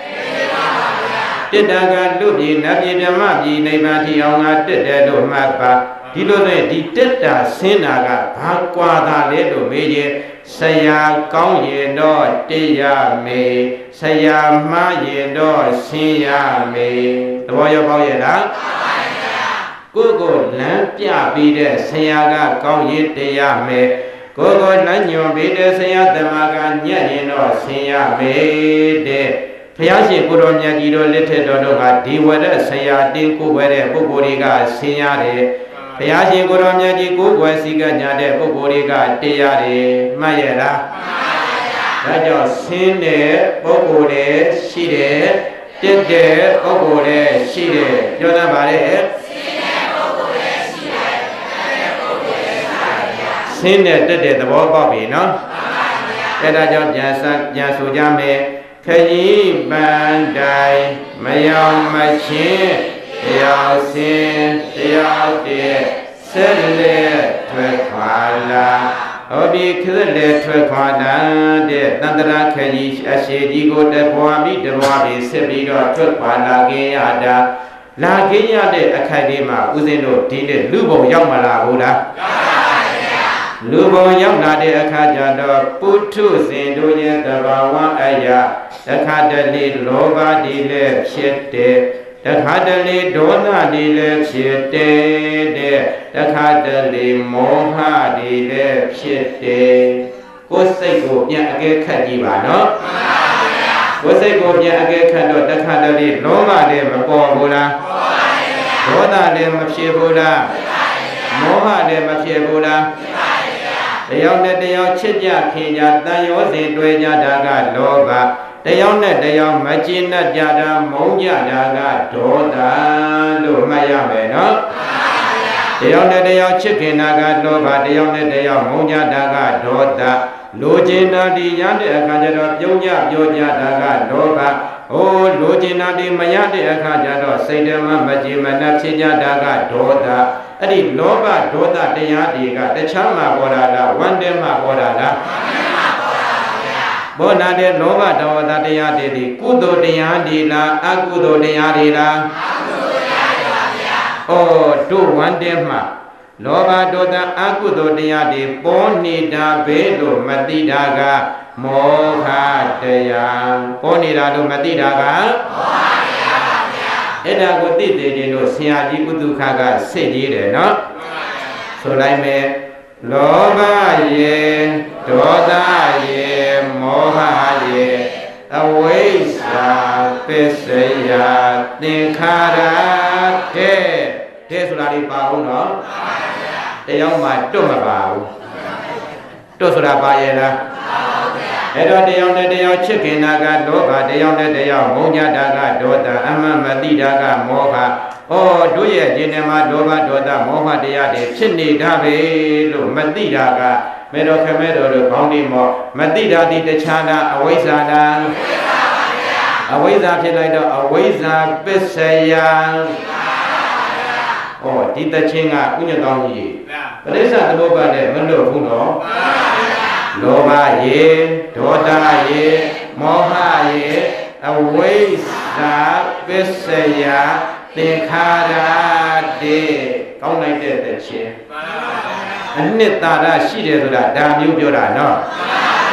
တက်တာကလူပြည်နတ်ပြည်ဗျမပြည်နိဗ္ဗာန်ထိအောင်ကတက်တယ်လို့မှတ်ပါဒီလိုနဲ့ဒီတက်တာဆင်းတာကဘာကွာတာလဲလို့မေးရင်ဆရာကောင်းရင်တော့တက်ရမေဆရာမှားရင်တော့ဆင်းရမေသဘောရောပေါက်ရဲ့လားကိုယ်ကိုလမ်းပြပြီးတဲ့ဆရာကကောင်းရင်တက်ရမေကိုယ်ကိုလမ်းညွန်ပြီးတဲ့ဆရာသမားကညက်ရင်တော့ဆင်းရမေတဲ့ဘုရားရှင်ကိုတော်မြတ်ကြီးတို့လက်ထက်တော်တို့ကဒီဝရဆရာတင်းကိုဝဲတဲ့ပုဂ္ဂိုလ်တွေကဆင်းရတယ်ဘုရားရှင်ကိုတော်မြတ်ကြီးကိုယ်ွယ်စီကညာတဲ့ပုဂ္ဂိုလ်တွေကတရားတယ်မှတ်ရလားမှန်ပါဗျာဒါကြောင့်ဆင်းတဲ့ပုဂ္ဂိုလ်တွေရှိတယ်တက်တဲ့ပုဂ္ဂိုလ်တွေရှိတယ်ပြောတတ်ပါလေဆင်းတဲ့ပုဂ္ဂိုလ်တွေရှိတယ်တက်တဲ့ပုဂ္ဂိုလ်တွေရှိတယ်ဆင်းတဲ့တက်တဲ့သဘောပေါက်ပြီနော်မှန်ပါဗျာအဲဒါကြောင့်ပြန်စပြန်ဆိုကြမယ်ခကြီးပန်းတိုင်မယောင်မချင်းတရားစင်တရားတည်းဆက်လက်ထွက်ခွာလာဟောဒီခက်လက်ထွက်ခွာလာတဲ့တန္တရာခကြီးအရှိကြီးကိုတဘွားပြီးတဘွားပြီးဆက်ပြီးတော့ထွက်ခွာလာခဲ့ရတာလာခဲ့ရတဲ့အခိုက်လေးမှာဦးဇင်းတို့ဒီနေ့လူဘုံရောက်မလာဘူးလားလူဘုံရောက်လာတဲ့အခါကျတော့ပုထုဇဉ်တို့ရဲ့တဘာဝအရာတခါတလေလောဘဒီလည်းဖြစ်တယ်တခါတလေဒေါသဒီလည်းဖြစ်တယ်တဲ့တခါတလေမောဟဒီလည်းဖြစ်တယ်ကိုယ်စိတ်ကိုပြန်အကဲခတ်ကြည့်ပါနော်မှန်ပါဗျာကိုယ်စိတ်ကိုပြန်အကဲခတ်တော့တခါတလေလောဘလည်းမပေါ်ဘူးလားပေါ်ပါဗျာဒေါသလည်းမဖြစ်ဘူးလားဖြစ်ပါဗျာမောဟလည်းမဖြစ်ဘူးလားဖြစ်ပါတယောက်နဲ့တယောက်ချစ်ကြခင်ကြတန်ရောစဉ်တွေ့ကြတာကလောဘတယောက်နဲ့တယောက်မကျေနပ်ကြတာမုန်းကြတာကဒေါသလို့မှတ်ရမယ်နော်တယောက်နဲ့တယောက်ချစ်ခင်တာကလောဘတယောက်နဲ့တယောက်မုန်းကြတာကဒေါသလိုချင်တာဒီရတဲ့အခါကျတော့ပြုံးကြပြောကြတာကလောဘဟိုလိုချင်တာဒီမရတဲ့အခါကျတော့စိတ်ဓမ္မမကြည်မနှက်ဖြစ်ကြတာကဒေါသအဲ့ဒီလောဘဒေါသတရားတွေကတခြားမှာပေါ်တာလားဝမ်းတဲမှာပေါ်တာလားဝမ်းတဲမှာပေါ်တာပါဗျာဘောနာတဲ့လောဘဒေါသတရားတွေဒီကုသိုလ်တရားတွေလားအကုသိုလ်တရားတွေလားအကုသိုလ်တရားတွေပါဗျာဩတို့ဝမ်းတဲမှာလောဘဒေါသအကုသိုလ်တရားတွေပေါ်နေတာပဲလို့မသိတာကမောဟတရားပေါ်နေတာလို့မသိတာကမောဟတရားပါဗျာအဲ့ဒါကိုသိသေးတယ်လို့ဆရာကြီးဥဒ္ဒခကစစ်ကြီးတယ်နော်ဆိုလိုက်မယ်လောဘရေဒေါသရေမောဟရေအဝိဇ္ဇာပစ္စယသင်္ခါရတဲ့တဲ့ဆိုတာလေးပါအောင်နော်တရားမှတွတ်မပါဘူးတွတ်ဆိုတာပါရဲ့လားအဲ့တော့တရားနဲ့တရားချစ်ခင်တာကလောဘတရားနဲ့တရားမုန်းကြတာကဒေါသအမှန်မသိတာကမောဟဩတို့ရဲ့ဉာဏ်ထဲမှာလောဘဒေါသမောဟတရားတွေဖြစ်နေတာပဲလို့မသိတာကမေတော်ခမဲတော်တို့ကောင်းဒီမောမသိတာဒီတခြားလားအဝိဇ္ဇာလားအဝိဇ္ဇာဖြစ်လိုက်တော့အဝိဇ္ဇာပစ္စယဩဒီတချင်းကဥညတောင်းကြီးပရိစ္ဆသမုပ္ပါနဲ့မလွတ်ဘူးနော်လောဘရေဒေါသရေမောဟရေအဝိဇ္ဇာပစ္စယသင်္ခါရတေကောင်းလိုက်တဲ့တခြင်းအနှစ်သာရရှိတယ်ဆိုတာဒါမျိုးပြောတာနော်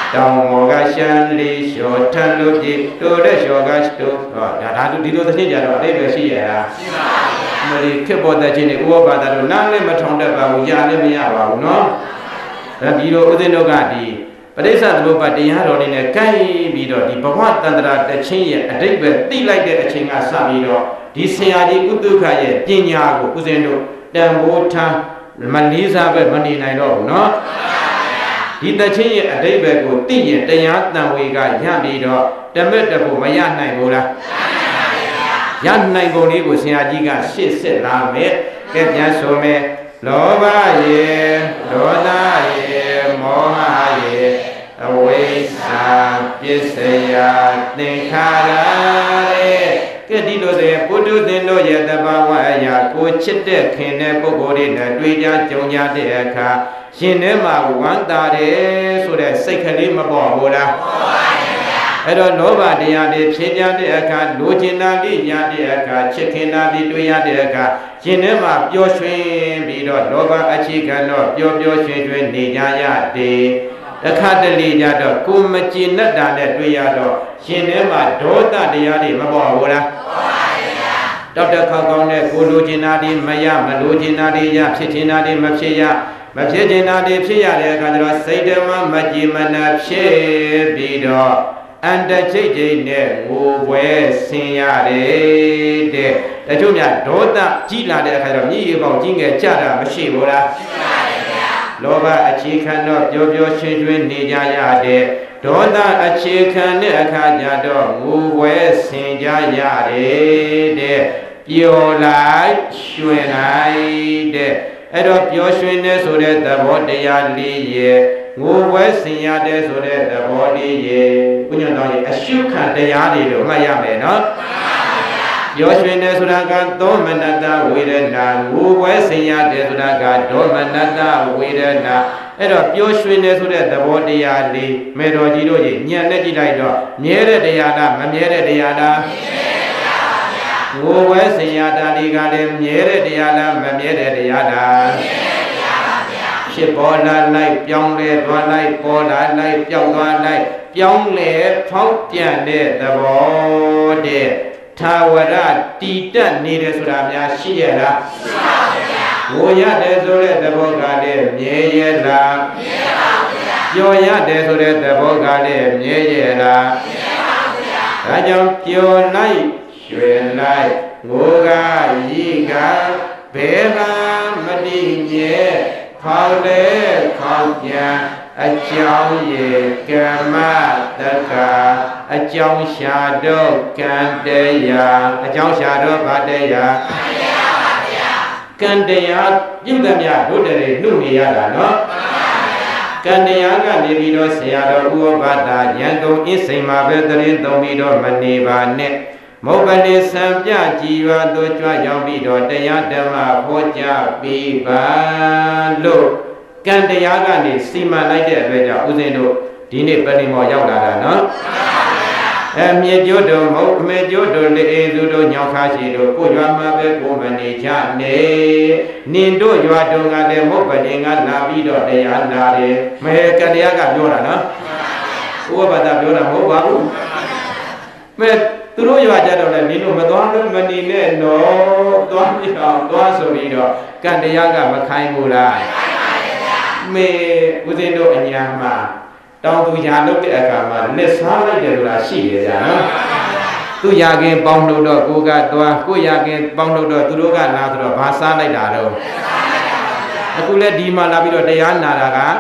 တောင်မောကရှမ်းလေးလျှော်ထန်လို့ပြေတိုးတဲ့လျှော်ကတိုးဟောဒါဒါဒီလိုသဖြင့်ကြတော့အတိတ်ပဲရှိရတာရှိပါဘူးမလီခေတ်ပေါ်တဲ့ချင်းတွေဥပဘာသာတို့နားလည်းမထောင်တတ်ပါဘူးကြားလည်းမရပါဘူးနော်ဒါဒီလိုဥစဉ်တို့ကဒီပရိစ္ဆသမုပ္ပါတရားတော်လေးနဲ့ကိုက်ပြီးတော့ဒီဘဝတန္တရာတချင်းရဲ့အတိတ်ပဲသိလိုက်တဲ့အချိန်ကစပြီးတော့ဒီဆရာကြီးဥတုခရဲ့ပညာကိုဥစဉ်တို့တန်ဖိုးထားမလေးစားပဲမနေနိုင်တော့ဘူးနော်ဒီတချင်းရဲ့အတိတ်ပဲကိုသိရင်တရားတန်ဝေကရပြီးတော့တမက်တဖို့မရနိုင်ဘူးလားရနိုင်ပုံလေးကိုဆရာကြီးကရှစ်စစ်လာမယ်ကဲပြန်ဆိုမယ်လောဘရေဒေါသရေမောဟရေအဝိဇ္ဇာပစ္စယသင်္ခါရရေကဲဒီလိုဆိုရင်ပုထုသင်တို့ရဲ့တဘာဝအရာကိုချစ်တဲ့ခင်တဲ့ပုဂ္ဂိုလ်တွေနဲ့တွေ့ကြကြုံကြတဲ့အခါရှင်ထဲမှာဝမ်းသာတယ်ဆိုတဲ့စိတ်ကလေးမပေါ်ဘူးလားပေါ်ပါရဲ့ဗျာအဲ့တော့လောဘတရားတွေဖြစ်ကြတဲ့အခါလိုချင်တာလေးရတဲ့အခါချစ်ခင်တာလေးတွေ့ရတဲ့အခါရှင်ထဲမှာပျော်ရွှင်ပြီးတော့လောဘအခြေခံတော့ပျော်ပျော်ရွှင်ရွှင်နေကြရတယ်တခါတလေကြတော့ကိုမကျေနပ်တာနဲ့တွေ့ရတော့ရှင်ထဲမှာဒေါသတရားတွေမပေါ်ဘူးလားပေါ်ပါရဲ့ဗျာတောက်တခေါက်ကောင်းတဲ့ကိုလိုချင်တာတွေမရမလိုချင်တာတွေရဖြစ်ချင်တာတွေမဖြစ်ရမဖြစ်ချင်တာတွေဖြစ်ရတဲ့အခါကျတော့စိတ်ဓမ္မမကြည်မနာဖြစ်ပြီးတော့အန္တချိတ်ချိတ်နဲ့ငိုပွဲဆင်းရတယ်တဲ့တချို့များဒေါသကြီးလာတဲ့အခါကျတော့မြည်ရပေါင်းကြီးငယ်ကြတာမရှိဘူးလားရှိပါတယ်ဗျာလောဘအခြေခံတော့ပျော်ပျော်ရွှင်ရွှင်နေကြရတဲ့ဒေါသအခြေခံတဲ့အခါကျတော့ငိုပွဲဆင်ကြရတယ်တဲ့ပျော်လိုက်ရွှင်လိုက်တဲ့အဲ့တော့ပျော်ရွှင်နေဆိုတဲ့သဘောတရားလေးရဲ့ငိုပွဲဆင်ရတဲ့ဆိုတဲ့သဘောလေးရဲ့ဘုညွန့်တော်ရဲ့အရှုခံတရားတွေလို့မှတ်ရမယ်နော်ပျော်ရွှင်နေဆိုတာကသောမနတဝေဒနာငိုပွဲဆင်ရတဲ့ဆိုတာကဒေါမနတဝေဒနာအဲ့တော့ပျော်ရွှင်နေဆိုတဲ့သဘောတရားလေးမေတော်ကြီးတို့ရဲ့ညံနဲ့ကြည့်လိုက်တော့မြဲတဲ့တရားလားမမြဲတဲ့တရားလားငိုဝဲဆင်ရတာလေးကလည်းမြဲတဲ့တရားလားမမြဲတဲ့တရားလားမြဲတဲ့တရားပါဗျာဖြစ်ပေါ်လာလိုက်ပြောင်းလဲသွားလိုက်ပေါ်လာလိုက်ပြောင်းသွားလိုက်ပြောင်းလဲဖောက်ပြန်တဲ့သဘောတဲ့သာဝရတည်တက်နေတယ်ဆိုတာများရှိရလားရှိပါဗျာငိုရတယ်ဆိုတဲ့သဘောကလည်းမြဲရလားမြဲပါဗျာပျော်ရတယ်ဆိုတဲ့သဘောကလည်းမြဲရလားမြဲပါဗျာဒါကြောင့်ပျော်လိုက်ရွှင်လိုက်ငိုကရီကဘယ်မှမတည်မြဲခေါ်လေခေါ်ပြန်အကြောင်းရေကမ္မတက္ကအကြောင်းရှာတော့ကံတရားအကြောင်းရှာတော့ဗတရားကံတရားပြုသမျှတို့တည်းနှုတ်နေရတာနော်ကံတရားကနေပြီးတော့ဆရာတော်ဥပဘာသာရန်ကုန်အင်းစိန်မှာပဲတရင်သုံးပြီးတော့မနေပါနဲ့မုပ္ပနေစံပြကြည်ရွာသို့ကြွရောက်ပြီးတော့တရားဓမ္မဟောကြားပြီးပါလို့ကံတရားကနေစီမံလိုက်တဲ့အတွက်ကြောင့်ဦးဇင်းတို့ဒီနေ့ပဏိမောရောက်လာတာနော်အဲမြေကျိုးတို့မဟုတ်အမေကျိုးတို့လေအေသူတို့ညောင်ခါရှိတို့ကိုရွာမှာပဲကိုမနေကြနေနင်တို့ရွာတို့ကလည်းမုပ္ပနေကလာပြီးတော့တရားနာတယ်မဲကံတရားကပြောတာနော်ဥပဘာသာပြောတာမဟုတ်ပါဘူးမဲသူတို့ရွာကြတော့လည်းနင်တို့မသွားလို့မနေနဲ့တော့သွားပြအောင်သွားဆိုပြီးတော့ကံတရားကမခိုင်းဘူးလားမေဦးဇင်းတို့အညာမှာတောင်သူရာလုပ်တဲ့အခါမှာလက်စားလိုက်တယ်ဆိုတာရှိရကြနော်သူရာခင်ပေါင်းလို့တော့ကိုကသွားကိုရာခင်ပေါင်းလို့တော့သူတို့ကလာဆိုတော့ဘာစားလိုက်တာတော့အခုလည်းဒီမှာလာပြီးတော့တရားနာတာက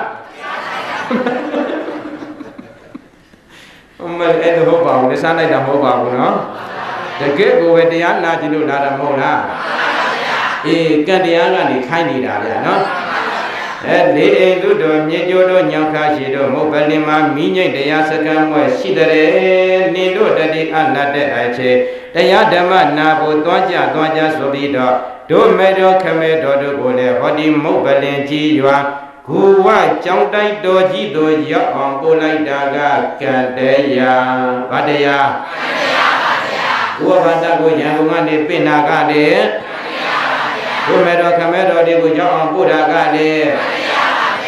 မအဲ့ဒါဟုတ်ပါဘူးလက်စားလိုက်တာမဟုတ်ပါဘူးနော်တကယ်ကိုပဲတရားနာကြည့်လို့လာတာမဟုတ်လားအေးကံတရားကနေခိုင်းနေတာဗျာနော်အဲလေအိမ်သူတို့မြေကျိုးတို့ညောင်ခါရှိတို့မုပ္ပလင်မှာမိညိတ်တရားစကံမွဲရှိတဲ့နင်တို့တတိအလတ်တဲ့အချေတရားဓမ္မနာဖို့သွားကြသွားကြဆိုပြီးတော့တို့မေတော်ခမေတော်တို့ကိုလည်းဟောဒီမုပ္ပလင်ကြီးရွာဂူဝကြောင်းတိုက်တော်ကြီးတို့ရောက်အောင်ပို့လိုက်တာကကံတရားဗတရားဗတရားပါဗျာဘုရားဘာသာကိုရန်ကုန်ကနေပြင်နာကလည်းတို့မေတော်ခမဲတော်တွေကိုရောက်အောင်ပို့တာကလည်းက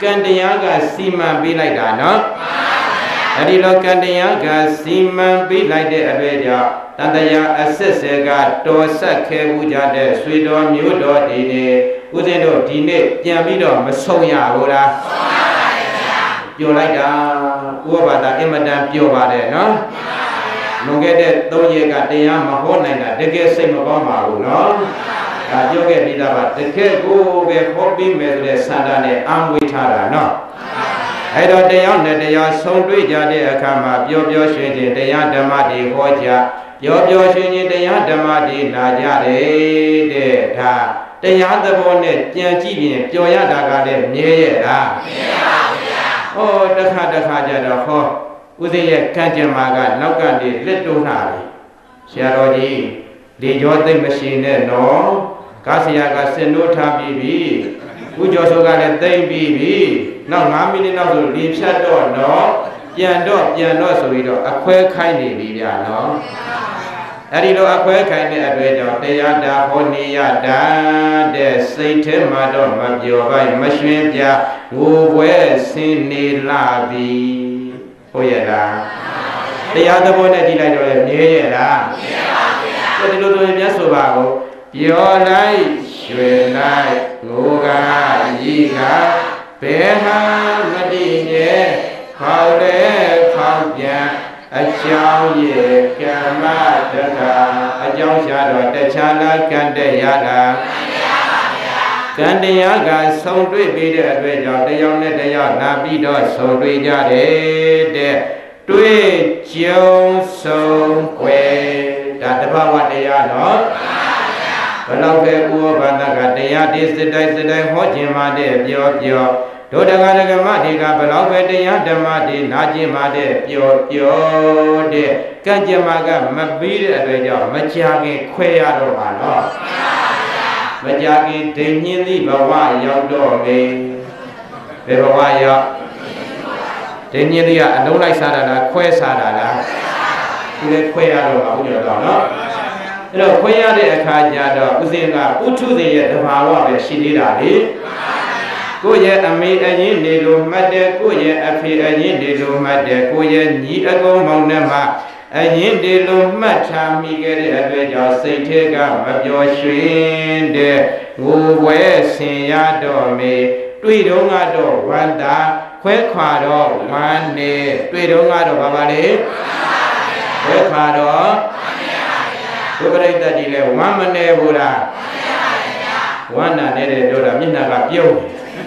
กันเตียกะสีมันปีไล่ด่าเนาะอันนี้เรากันเตียกะสีมันปีไล่เดอเวจาตันตยาอเสสกะตัวสักแค่บูชาเดสวยดอมิวดอดีเนอุเซนโดดีเนပြန်ပြီးတော့မဆုံးရဘူးလားဆုံးရပါတယ်ဗျာပြောလိုက်တာဥပပါဒအင်မတန်ပြောပါတယ်နော်လွန်ခဲ့တဲ့သုံးရက်ကတရားမဟောနိုင်တာတကယ်စိတ်မကောင်းပါဘူးနော်ဒါပြောခဲ့ပြီးသားပါတကယ်ကိုပဲဟောပြီးမယ်ဆိုတဲ့ဆန္ဒနဲ့အံဝေးထားတာနော်အဲ့တော့တရားနဲ့တရားဆုံးတွေ့ကြတဲ့အခါမှာပြောပြောရွှင်ချင်းတရားဓမ္မတွေဟောကြပြောပြောရွှင်ချင်းတရားဓမ္မတွေနာကြတယ်တဲ့ဒါတရားသဘောနဲ့ကြံကြည့်ရင်ပျော်ရတာကလည်းမြဲရဲ့လားမြဲပါဗျာဟောတခါတခါကြတော့ဟောဥစဉ်ရဲ့ကံကြမ္မာကနောက်ကနေလက်တွန်းလာပြီဆရာတော်ကြီးလေကျော်သိမ့်မရှိနဲ့နော်ကားဆရာကစင်တို့ထားပြီးပြီဥကျော်ဆိုကလည်းသိမ့်ပြီးပြီနောက်၅မိနစ်နောက်ဆိုလေဖြတ်တော့နော်ပြန်တော့ပြန်တော့ဆိုပြီးတော့အခွဲခိုင်းနေပြီဗျာနော်အဲ့ဒီလိုအခွဲခိုင်းတဲ့အတွေ့အကြုံတရားတာဟောနေရတာတဲ့စိတ်ထဲမှာတော့မပြောပိုင်မရွှင်ပြငိုပွဲဆင်းနေလာပြီဟုတ်ရဲ့လားတရားသဘောနဲ့ကြည့်လိုက်တော့လည်းမြဲရဲ့လားမြဲပါဗျာဒီလိုဆိုရင်မြတ်ဆိုပါကိုပြောလိုက်ရွှင်လိုက်ငိုကရီကဘယ်မှမတည်မြဲခေါ်လဲခေါ်ပြန်အကြောင်းရဲ့ကမ္မတကအကြောင်းရှာတော့တခြားလားကံတရားလားကံတရားကဆုံးတွေ့ပြီးတဲ့အတွက်ကြောင့်တရားနဲ့တရားနာပြီးတော့ဆုံးတွေ့ကြတယ်တဲ့တွေ့ကြုံဆုံးွယ်ဒါတဘာဝတရားနော်ဘလောက်ပဲဥပဘာဒကတရားဒီစတိုင်းစတိုင်းဟောခြင်းမှာတဲ့ပြောပြောဒုဒဂရကမတွေကဘလောက်ပဲတရားဓမ္မတွေနာကျင်ပါတဲ့ပြောပြောတဲ့ကံကြမ္မာကမပြီးတဲ့အတွက်ကြောင့်မကြာခင်ခွဲရတော့ပါတော့မကြာခင်ဒိဉ္ညင်းသည့်ဘဝရောက်တော့မယ်ဘယ်ဘဝရောက်ဒိဉ္ညင်းသည့်ကအလုံးလိုက်စားတာလားခွဲစားတာလားဒီလေခွဲရတော့ပါဘုရားတော်နော်အဲ့တော့ခွဲရတဲ့အခါကျတော့ဥစဉ်ကပုထုဇဉ်ရဲ့သဘာဝပဲရှိသေးတာလေကိုယ့်ရဲ့အမေအရင်နေလို့မှတ်တယ်ကိုယ့်ရဲ့အဖေအရင်နေလို့မှတ်တယ်ကိုယ့်ရဲ့ညီအကုန်မောင်နှမအရင်နေလို့မှတ်ထားမိခဲ့တဲ့အတွက်ကြောင့်စိတ်ထဲကမပျော်ရွှင်တဲ့ငိုပွဲဆင်ရတော့မေတွေ့တော့ကတော့ဝန္တာခွဲခွာတော့ဝမ်းနေတွေ့တော့ကတော့ဘာပါလဲခွဲခွာတော့ဘုပရိသတ်ကြီးလဲဝမ်းမနေဘူးလားဝမ်းနာနေတဲ့ပြောတာမျက်နှာကပြုံး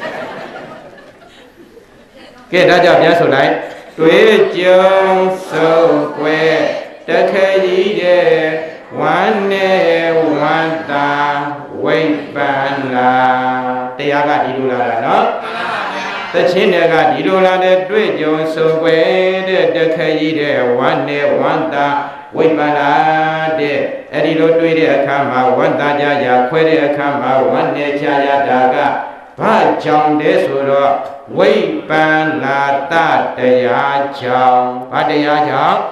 ကဲဒါကြောင့်ပြန်ဆိုလိုက်တွေ့ကြုံဆုံးွယ်တခဲကြီးတဲ့ဝမ်းနေဝမ်းသာဝိပန္နာတရားကဒီလိုလာတာနော်သချင်းတွေကဒီလိုလာတဲ့တွေ့ကြုံဆုံးွယ်တဲ့တခဲကြီးတဲ့ဝမ်းနေဝမ်းသာဝိပန္နာတဲ့အဲ့ဒီလိုတွေ့တဲ့အခါမှာဝမ်းသာကြရာခွဲတဲ့အခါမှာဝမ်းနေချရတာကဘာကြောင့်လဲဆိုတော့ဝိပန္နာတတရားကြောင့်ဘာတရားကြောင့်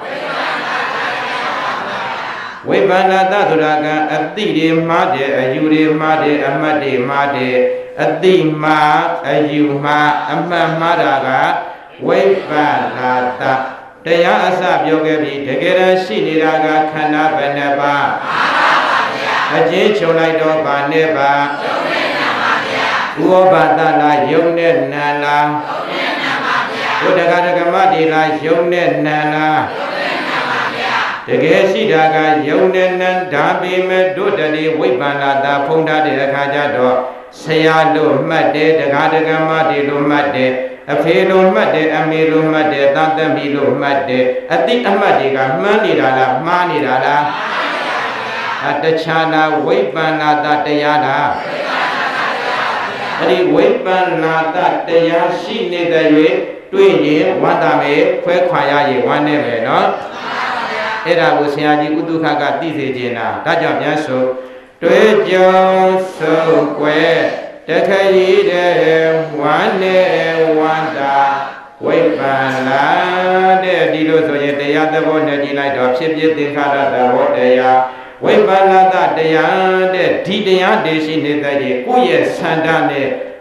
ဝိပန္နာတဆိုတာကအတိတွေမှားတယ်အယူတွေမှားတယ်အမှတ်တွေမှားတယ်အတိမှားအယူမှားအမှတ်မှားတာကဝိပန္နာတတရားအစပြောခဲ့ပြီတကယ်တမ်းရှိနေတာကခန္ဓာဘယ်နှပါးအကျဉ်းချုပ်လိုက်တော့ဗာနဲ့ပါဥပပါဒလားယုံနဲ့နံလားယုံနဲ့နံပါဗျာဘုဒ္ဓဂရကမတိလားယုံနဲ့နံလားယုံနဲ့နံပါဗျာတကယ်ရှိတာကယုံနဲ့နံဒါပေမဲ့တို့တည်းဝိပန္နာတာဖုံးထားတဲ့အခါကျတော့ဆရာလို့မှတ်တယ်တဂရကမတိလို့မှတ်တယ်အဖေလို့မှတ်တယ်အမေလို့မှတ်တယ်သာသမီလို့မှတ်တယ်အတိအမှတ်တွေကမှန်းနေတာလားမှားနေတာလားမှားနေတာဗျာတခြားလားဝိပန္နာတာတရားလားအဲ့ဒီဝိပန္နာတတရားရှိနေတဲ့၍တွေ့ရင်ဝန္တာမေခွဲခွာရရင်ဝမ်းနေမယ်နော်အဲ့ဒါကိုဆရာကြီးဥဒုခကသိစေခြင်းလားဒါကြောင့်ပြန်ဆိုတွေ့ကြုံဆုံးွယ်တခရီးတဲ့ဝမ်းနေဝန္တာဝိပန္နာတဲ့ဒီလိုဆိုရင်တရားသဘောနဲ့ကြည့်လိုက်တော့ဖြစ်ဖြစ်သင်္ခါရသဘောတရားဝိပန္နာတတရားတဲ့ဒီတရားတည်ရှိနေတဲ့ကိုယ့်ရဲ့ဆန္ဒနဲ့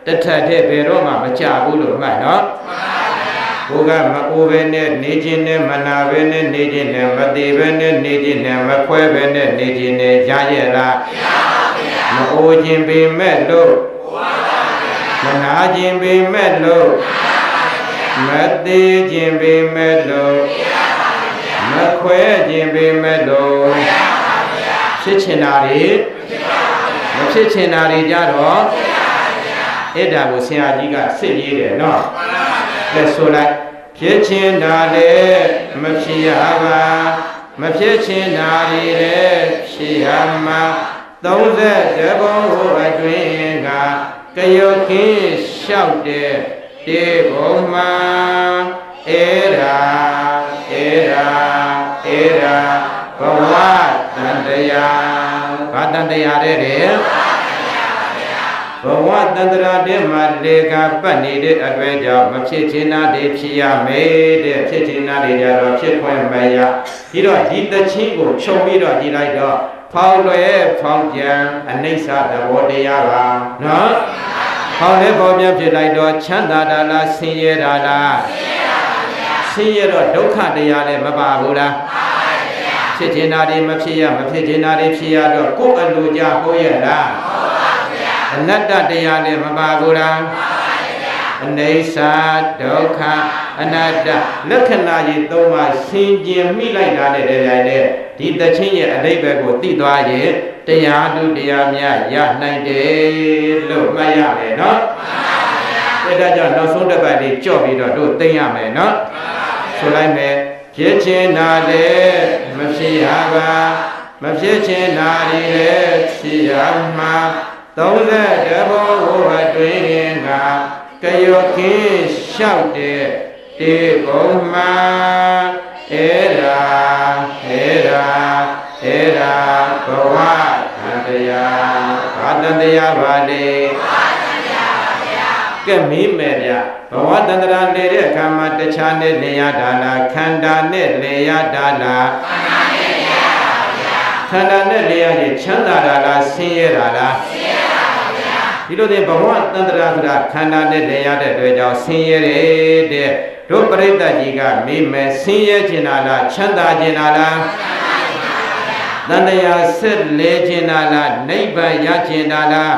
တထတဲ့ဘယ်တော့မှမကြဘူးလို့မှတ်နော်ကိုကမအိုးပဲနဲ့နေခြင်းနဲ့မနာပဲနဲ့နေခြင်းနဲ့မသေးပဲနဲ့နေခြင်းနဲ့မခွဲပဲနဲ့နေခြင်းနဲ့ရရဲ့လားမအိုးခြင်းပေမဲ့လို့မနာခြင်းပေမဲ့လို့မသေးခြင်းပေမဲ့လို့မခွဲခြင်းပေမဲ့လို့ဖြစ်ချင်တာတွေမဖြစ်ချင်တာတွေကြတော့အဲ့ဒါကိုဆရာကြီးကစစ်ရေးတယ်နော်လက်ဆိုလိုက်ဖြစ်ချင်တာလေမဖြစ်ရပါမဖြစ်ချင်တာတွေလည်းဖြစ်ရမှာသုံးဆက်တဘုံဟိုအတွင်းကကယောခင်းလျှောက်တဲ့တေဘုံမှာအေရာအေရာအေရာဘဝတန်တရားဘာတန်တရားတဲ့တဲ့ဘဝတန္တရာတဲ့မှာလေကပတ်နေတဲ့အတွေ့အကြောင်းမဖြစ်ချင်တာတွေဖြစ်ရမယ်တဲ့ဖြစ်ချင်တာတွေကြတော့ဖြစ်ခွင့်မရပြီးတော့ဒီတချင်းကိုခြုံပြီးတော့ကြည့်လိုက်တော့ဖောင်းလွယ်ဖောင်းပြန်အနိစ္စသဘောတရားပါနော်ဖောင်းလဲဖောင်းပြန်ဖြစ်လိုက်တော့ချမ်းသာတာလားဆင်းရဲတာလားဆင်းရဲတော့ဒုက္ခတရားလည်းမပါဘူးလားဖြစ်ချင်တာတွေမဖြစ်ရမဖြစ်ချင်တာတွေဖြစ်ရတော့ကိုယ်အလိုကြဟုတ်ရဲ့လားအနတ္တတရားလည်းမပါဘူးလားအနိစ္စဒုက္ခအနတ္တလက္ခဏာကြီးသုံးပါးဆင်ကျင်မိလိုက်တာနဲ့တည်းနဲ့ဒီတခြင်းရဲ့အဓိပ္ပာယ်ကိုသိသွားရင်တရားသူတရားများရနိုင်တယ်လို့မှတ်ရမယ်နော်မှန်ပါဗျာဒါကြောင့်နောက်ဆုံးတစ်ပတ်လေးကြော့ပြီးတော့တို့သိရမယ်နော်ဆိုလိုက်မယ်ဖြစ်ချင်တာလည်းမဖြစ်ရပါမဖြစ်ချင်တာတွေလည်းဖြစ်ရမှာသုံးဆက်တဘုံဟိုအတွင်းကကယောခင်းလျှောက်တဲ့တေဘုံမှာအေရာအေရာအေရာဘဝတန်တရားဘာတန်တရားပါလေကဲမင်းမယ်ဗျဘဝတန္တရာလေတဲ့အခါမှာတခြားနဲ့လေရတာလားခန္ဓာနဲ့လေရတာလားခန္ဓာနဲ့လေရရင်ချမ်းသာတာလားဆင်းရဲတာလားဒီလိုတဲ့ဘဝတန္တရာဆိုတာခန္ဓာနဲ့လေရတဲ့အတွက်ကြောင့်ဆင်းရဲတဲ့တို့ပရိသတ်ကြီးကမေးမယ်ဆင်းရဲခြင်းလားချမ်းသာခြင်းလားတန်တရားဆက်လေခြင်းလားနိဗ္ဗာန်ရခြင်းလား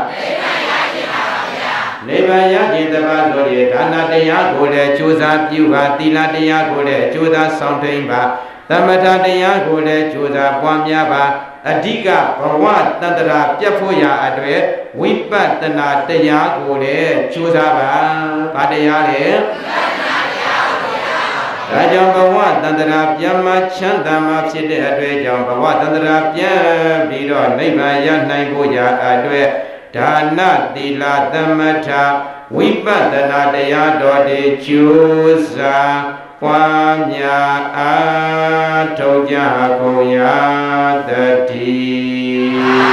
နိဗ္ဗာန်ရခြင်းတပါးဆိုရင်ဒါနတရားကိုလည်းကြိုးစားပြုပါသီလတရားကိုလည်းကြိုးစားဆောင်ထိန်ပါသမထတရားကိုလည်းကြိုးစားပွားများပါအဓိကဘဝတန္တရာပြတ်ဖို့ရာအတွက်ဝိပဿနာတရားကိုလည်းကြိုးစားပါဗာတရားလေဒါကြောင့်ဘဝတန္တရာပြန်မှချမ်းသာမှဖြစ်တဲ့အတွက်ကြောင့်ဘဝတန္တရာပြန်ပြီးတော့နိဗ္ဗာန်ရနိုင်ဖို့ရာအတွက်ဒါနသီလသမထဝိပဿနာတရားတော်တွေကျိုးစားပွားများအားထုတ်ကြကုန်ရသတည်း